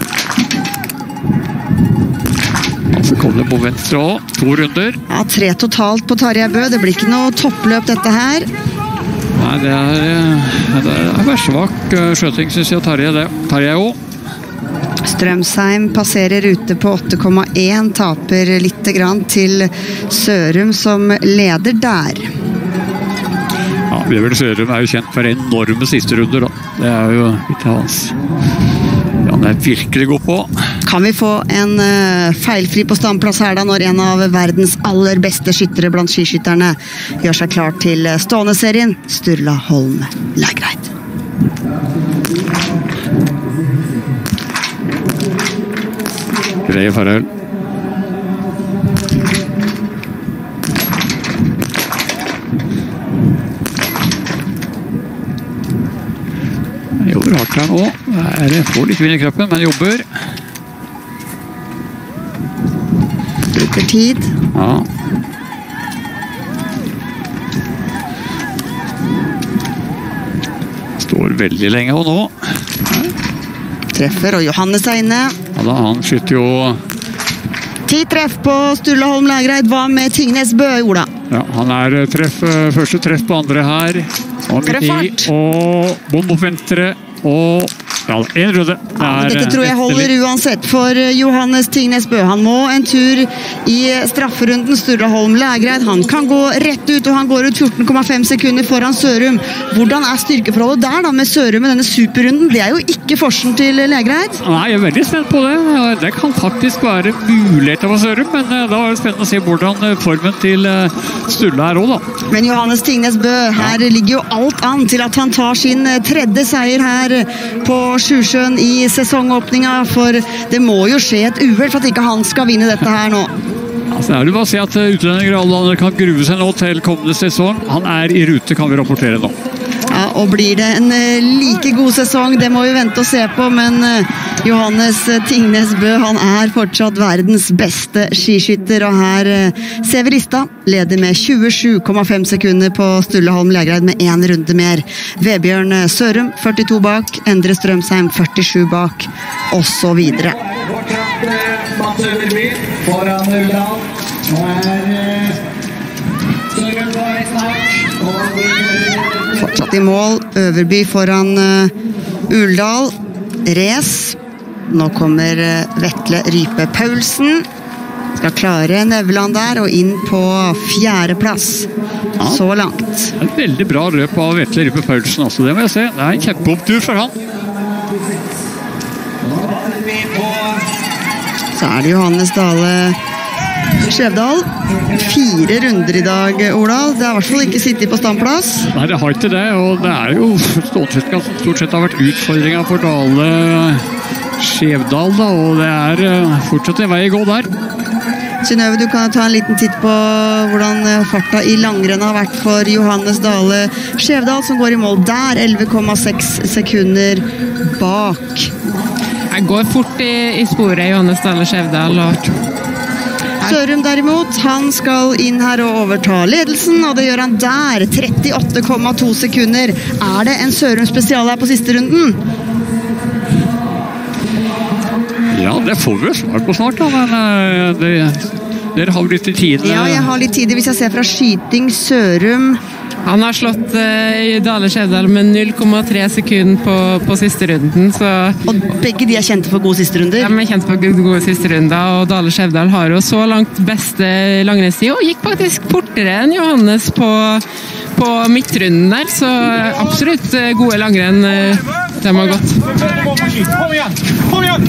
Og så kommer det på venstre også. To runder. Ja, tre totalt på Tarjei Bø. Det blir ikke noe toppløp dette her. Nei, det er, det er versvak skjøting, synes jeg, Tarjei det. Tarjei også. Strømsheim passerer ute på åtte komma én, taper litt grann til Sørum som leder der. Ja, Vebjørn Sørum er jo kjent for enorme siste runder da. Det er jo ikke hans. Ja, han er virkelig god på. Kan vi få en uh, feilfri på standplass her da, når en av verdens aller beste skyttere blant skiskytterne gjør seg klar til stående serien, Sturla Holm Lægreid. Greie forhold. Jobber hardt her nå. Jeg får litt vind i kroppen, men jobber. Bruker tid. Ja. Står veldig lenge og nå. Treffer, og Johannes er inne. Ja da, han skytter jo... Ti treff på Sturla Holm Lægreid. Hva med Tingnes Bø, Ola? Ja, han er treff, første treff på andre her. Og Treffart. Og bom opp venstre. Og ja, en runde. Ja, dette tror jeg holder uansett for Johannes Tingnes Bø. Han må en tur i strafferunden. Sturla Holm Lægreid, han kan gå rett ut, og han går ut fjorten komma fem sekunder foran Sørum. Hvordan er styrkeforholdet der da med Sørum med denne superrunden? Det er jo ikke forsen til Lægreid. Nei, jeg er veldig spent på det. Det kan faktisk være muligheter for Sørum, men da er det spennende å se hvordan formen til Sturla er også da. Men Johannes Tingnes Bø, her ligger jo alt an til at han tar sin tredje seier her på Sjusjøen i sesongåpninga, for det må jo skje et uhell for at ikke han skal vinne dette her nå. Altså, er det bare å si at utlendinger og alle andre kan grue seg nå til kommende sesong. Han er i rute, kan vi rapportere nå. Ja, og blir det en like god sesong, det må vi vente og se på, men Johannes Tingnes Bø, han er fortsatt verdens beste skiskytter, og her ser vi lista, leder med tjuesju komma fem sekunder på Sturla Holm Lægreid med en runde mer. Vebjørn Sørum førtito bak, Endre Strømsheim førtisju bak, og så videre. Mats Øverby foran Uldal. Nå er Sørum på vei snart, og fortsatt i mål, Øverby foran uh, Uldal, Res. Nå kommer uh, Vetle Rype Paulsen. Skal klare Nevland der og inn på fjerde plass. Ja. Så langt. En veldig bra løp av Vetle Rype Paulsen, altså, det må jeg se. Det er en kjempeopptur for han. Så er det Johannes Dale Skjevdal. Fire runder i dag, Oldal. Det har i hvert fall ikke sittet på standplass. Nei, det har ikke det, og det er jo stort sett, stort sett har vært utfordringer for Dale Skjevdal, da, og det er fortsatt en vei å gå der. Synnøve, du kan ta en liten titt på hvordan farta i langrenn har vært for Johannes Dale Skjevdal, som går i mål der, elleve komma seks sekunder bak. Jeg går fort i, i sporet, Johannes Dale Skjevdal, og Sørum derimot, han skal inn her og overta ledelsen, og det gjør han der, trettiåtte komma to sekunder. Er det en Sørum spesial her på siste runden? Ja, det får vi svar på snart, da, men det, dere har litt tid. Ja, jeg har litt tid hvis jeg ser fra skyting Sørum. Han har slått uh, Dale Skjevdal med null komma tre sekunder på, på siste runden. Så... Og begge de er kjente for gode siste runder? Ja, de er kjent for gode siste runder, og Dale Skjevdal har jo så langt beste langrennstid, og gikk faktisk fortere enn Johannes på, på midtrunden der, så absolutt gode langrenn uh, de har gått. Kom igjen! Kom igjen!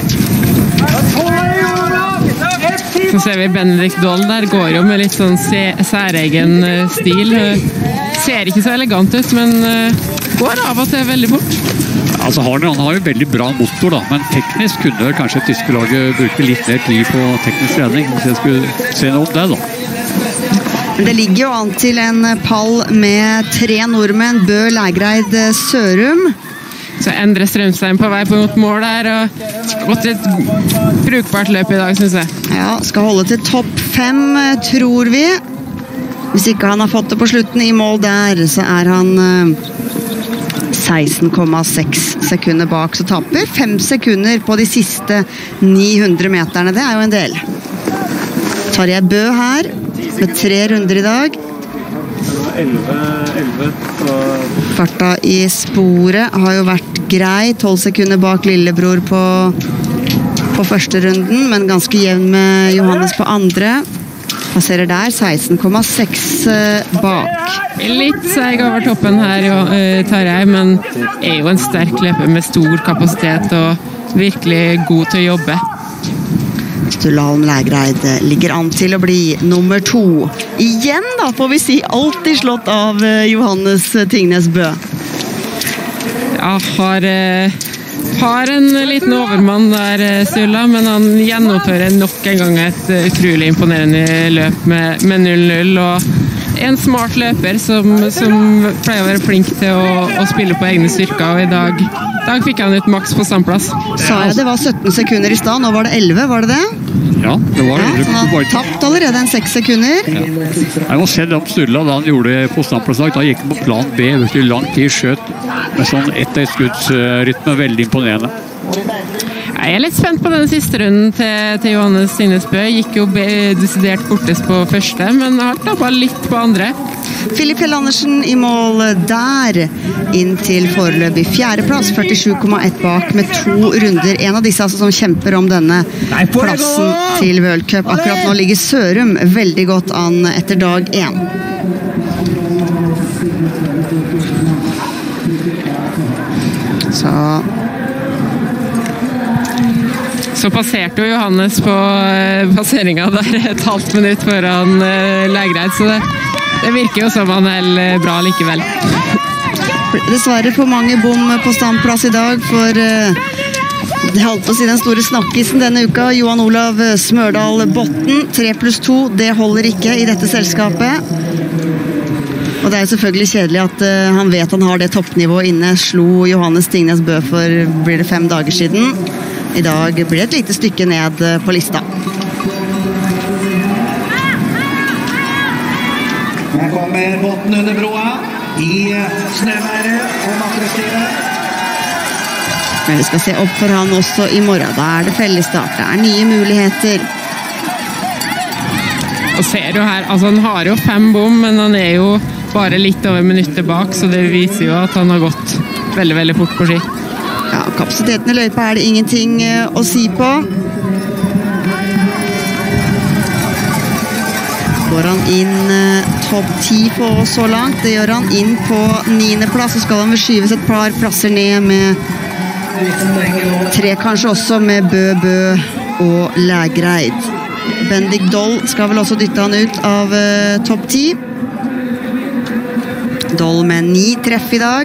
Så ser vi Benedikt Dahl der, går jo med litt sånn særegen uh, stil. Uh, ser ikke så elegant ut, men uh, går av og til veldig fort. Altså, han, han har jo veldig bra motor, da, men teknisk kunne kanskje tyskelaget bruke litt mer tid på teknisk trening, hvis jeg skulle se noe om det, da. Men det ligger jo an til en pall med tre nordmenn, Bø, Lægreid, Sørum. Så Endre Strømsheim på vei på mot mål her, og gått et brukbart løp i dag, synes jeg. Ja, skal holde til topp fem, tror vi. Hvis ikke han har fått det på slutten i mål der, så er han seksten komma seks sekunder bak, så taper fem sekunder på de siste ni hundre meterne. Det er jo en del. Tarjei Bø her, med tre runder i dag. elleve, elleve. Farta i sporet har jo vært grei, tolv sekunder bak lillebror på, på første runden, men ganske jevn med Johannes på andre. Passerer der, seksten komma seks bak. Litt seig over toppen her, Tarjei, men er jo en sterk løper med stor kapasitet og virkelig god til å jobbe. Sturla Holm Lægreid ligger an til å bli nummer to. Igjen da, får vi si, alltid slått av Johannes Tingnes Bø. Ja, har, har en liten overmann der, Sturla, men han gjennomfører nok en gang et utrolig imponerende løp med, med null null, og en smart løper som, som pleier å være flink til å, å spille på egne styrker, og i dag, i dag fikk han ut maks på standplass. Sa jeg det var sytten sekunder i stad, nå var det elleve, var det det? Ja, det var det. Ja, han har tapt allerede en seks sekunder. Ja. Jeg må se det om Sturla da han gjorde det på standplassdag. Da gikk han på plan B, virkelig lang tid skjøt med sånn ett-ett skuddsrytme, veldig imponerende. Jeg er litt spent på den siste runden til, til Johannes Tingnes Bø. Gikk jo be- desidert fortest på første, men har tappet litt på andre. Filip Hell Andersen i mål der, inn til foreløpig fjerdeplass, førtisju komma ett bak med to runder. En av disse altså som kjemper om denne plassen til World Cup. Akkurat nå ligger Sørum veldig godt an etter dag én. Så... Så passerte jo Johannes på eh, passeringen der et halvt minutt foran eh, Lægreid, så det, det virker jo som han er bra likevel. Dessverre for mange bom på standplass i dag, for eh, det holdt på å si den store snakkisen denne uka. Johan Olav Smørdal Botten, tre pluss to, det holder ikke i dette selskapet. Og det er jo selvfølgelig kjedelig at uh, han vet han har det toppnivået inne. Slo Johannes Tingnes Bø for blir det fem dager siden. I dag blir det et lite stykke ned på lista. Her kommer Botten under broa i snøværet og makrostyret. Men vi skal se opp for han også i morgen. Da er det fellesstart. Det er nye muligheter. Og ser jo her, altså han har jo fem bom, men han er jo bare litt over minuttet bak, så det viser jo at han har gått veldig, veldig fort på ski. Ja, kapasiteten i løypa er det ingenting å si på. Går han inn uh, topp ti på oss så langt. Det gjør han inn på niende plass, så skal han skyves et par plasser ned med tre kanskje også med Bø Bø og Lægreid. Bendik Doll skal vel også dytte han ut av uh, topp ti. Doll med ni treff i dag.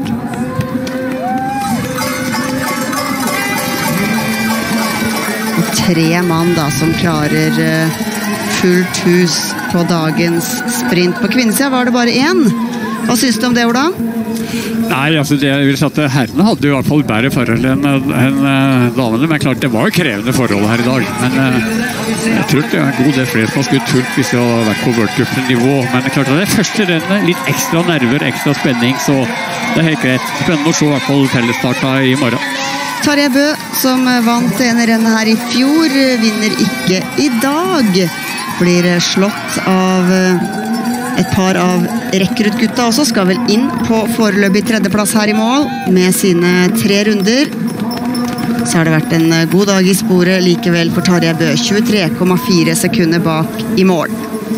Og tre mann da som klarer uh, fullt hus på dagens sprint. På kvinnesida var det bare én. Hva synes du om det, Ola? Nei, altså det jeg vil si at herrene hadde jo i hvert fall bedre forhold enn en, en damene, men klart det var jo krevende forhold her i dag. Men uh, jeg tror det er en god del flere som har skutt fullt hvis de har vært på World Cup-nivå. Men klart det er første rennet, litt ekstra nerver, ekstra spenning, så det er helt greit. Spennende å se i hvert fall fellesstarta i morgen. Tarjei Bø, som vant ene rennet her i fjor, vinner ikke i dag. Blir slått av et par av rekruttgutta også, skal vel inn på foreløpig tredjeplass her i mål med sine tre runder. Så har det vært en god dag i sporet likevel for Tarjei Bø, tjuetre komma fire sekunder bak i mål.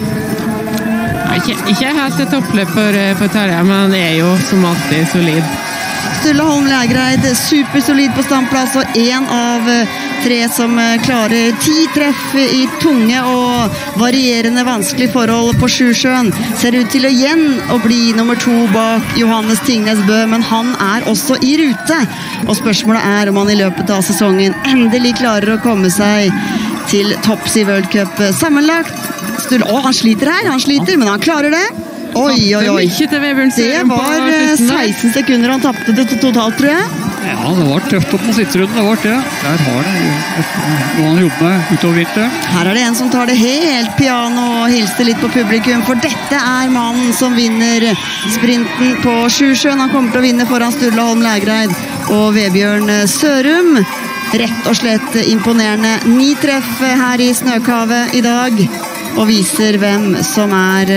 Ikke, ikke helt et toppløp for, for Tarjei, men han er jo som alltid solid. Sturla Holm Lægreid, supersolid på standplass, og en av tre som klarer ti treff i tunge og varierende vanskelige forhold på Sjusjøen. Ser ut til å igjen å bli nummer to bak Johannes Tingnes Bø, men han er også i rute. Og spørsmålet er om han i løpet av sesongen endelig klarer å komme seg til topps i World Cup sammenlagt. Sturla, å, han sliter her, han sliter, men han klarer det. Oi, oi, oi. Det var seksten sekunder han tappte det totalt, tror jeg. Ja, det var tøft opp mot sittrunden, det var det. Der har det noe han jobber med utover vinteren. Her er det en som tar det helt piano og hilser litt på publikum, for dette er mannen som vinner sprinten på Sjusjøen. Han kommer til å vinne foran Sturla Holm Lægreid og Vebjørn Sørum. Rett og slett imponerende. Ni treff her i snøkavet i dag, og viser hvem som er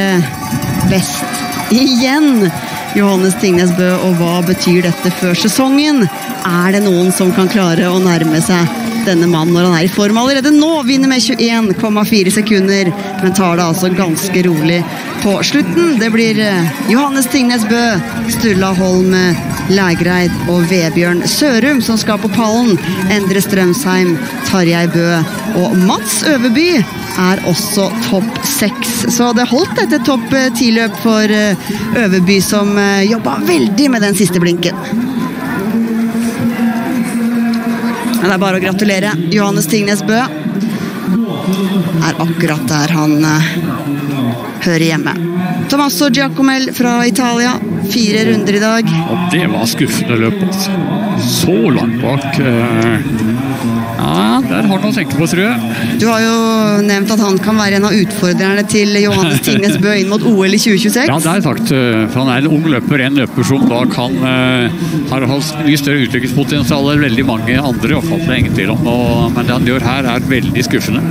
best igjen. Johannes Tingnes Bø, og hva betyr dette før sesongen? Er det noen som kan klare å nærme seg denne mannen når han er i form allerede nå? Vinner med tjueen komma fire sekunder, men tar det altså ganske rolig på slutten. Det blir Johannes Tingnes Bø, Sturla Holm Lægreid og Vebjørn Sørum som skal på pallen. Endre Strømsheim, Tarjei Bø og Mats Øverby er også topp seks. Så det holdt etter topp ti-løp for Øverby, som jobbet veldig med den siste blinken. Det er bare å gratulere. Johannes Tingnes Bø er akkurat der han hører hjemme. Tommaso Giacomel fra Italia, fire runder i dag. Og det var skuffende løp, altså. Så langt bak. Ja, der har han å tenke på, tror jeg. Du har jo nevnt at han kan være en av utfordrerne til Johannes Tingnes Bø inn mot O L i tjue tjueseks. Ja, det er sagt. For han er en ung løper, en løper som da kan har hatt mye større utviklingspotensial enn veldig mange andre, i hvert fall, det er ingen tvil om. Og, men det han gjør her er veldig skuffende.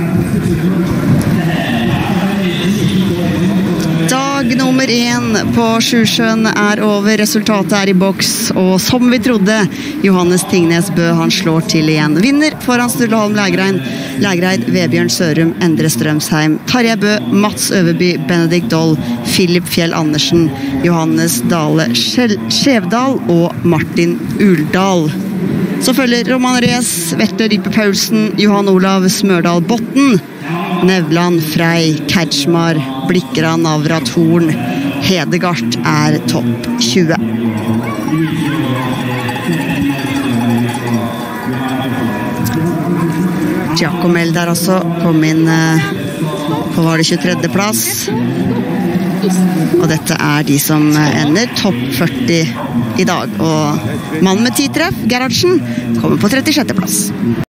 Dag nummer én på Sjusjøen er over, resultatet er i boks, og som vi trodde, Johannes Tingnes Bø, han slår til igjen. Vinner foran Sturle Holm Lægreid, Lægreid, Vebjørn Sørum, Endre Strømsheim, Tarjei Bø, Mats Øverby, Benedikt Doll, Philip Fjell Andersen, Johannes Dale Skjevdal og Martin Uldal. Så følger Roman Rees, Vetle Rype Paulsen, Johan Olav Smørdal Botten, Nevland, Frey, Kertsmar, Blikkeran, Navra, Thorn, Hedegaard er topp tjue. Giacomel der også kom inn på var det tjuetredje plass. Og dette er de som ender topp førti i dag. Og mannen med ti treff, Gerhardsen, kommer på trettisjette plass.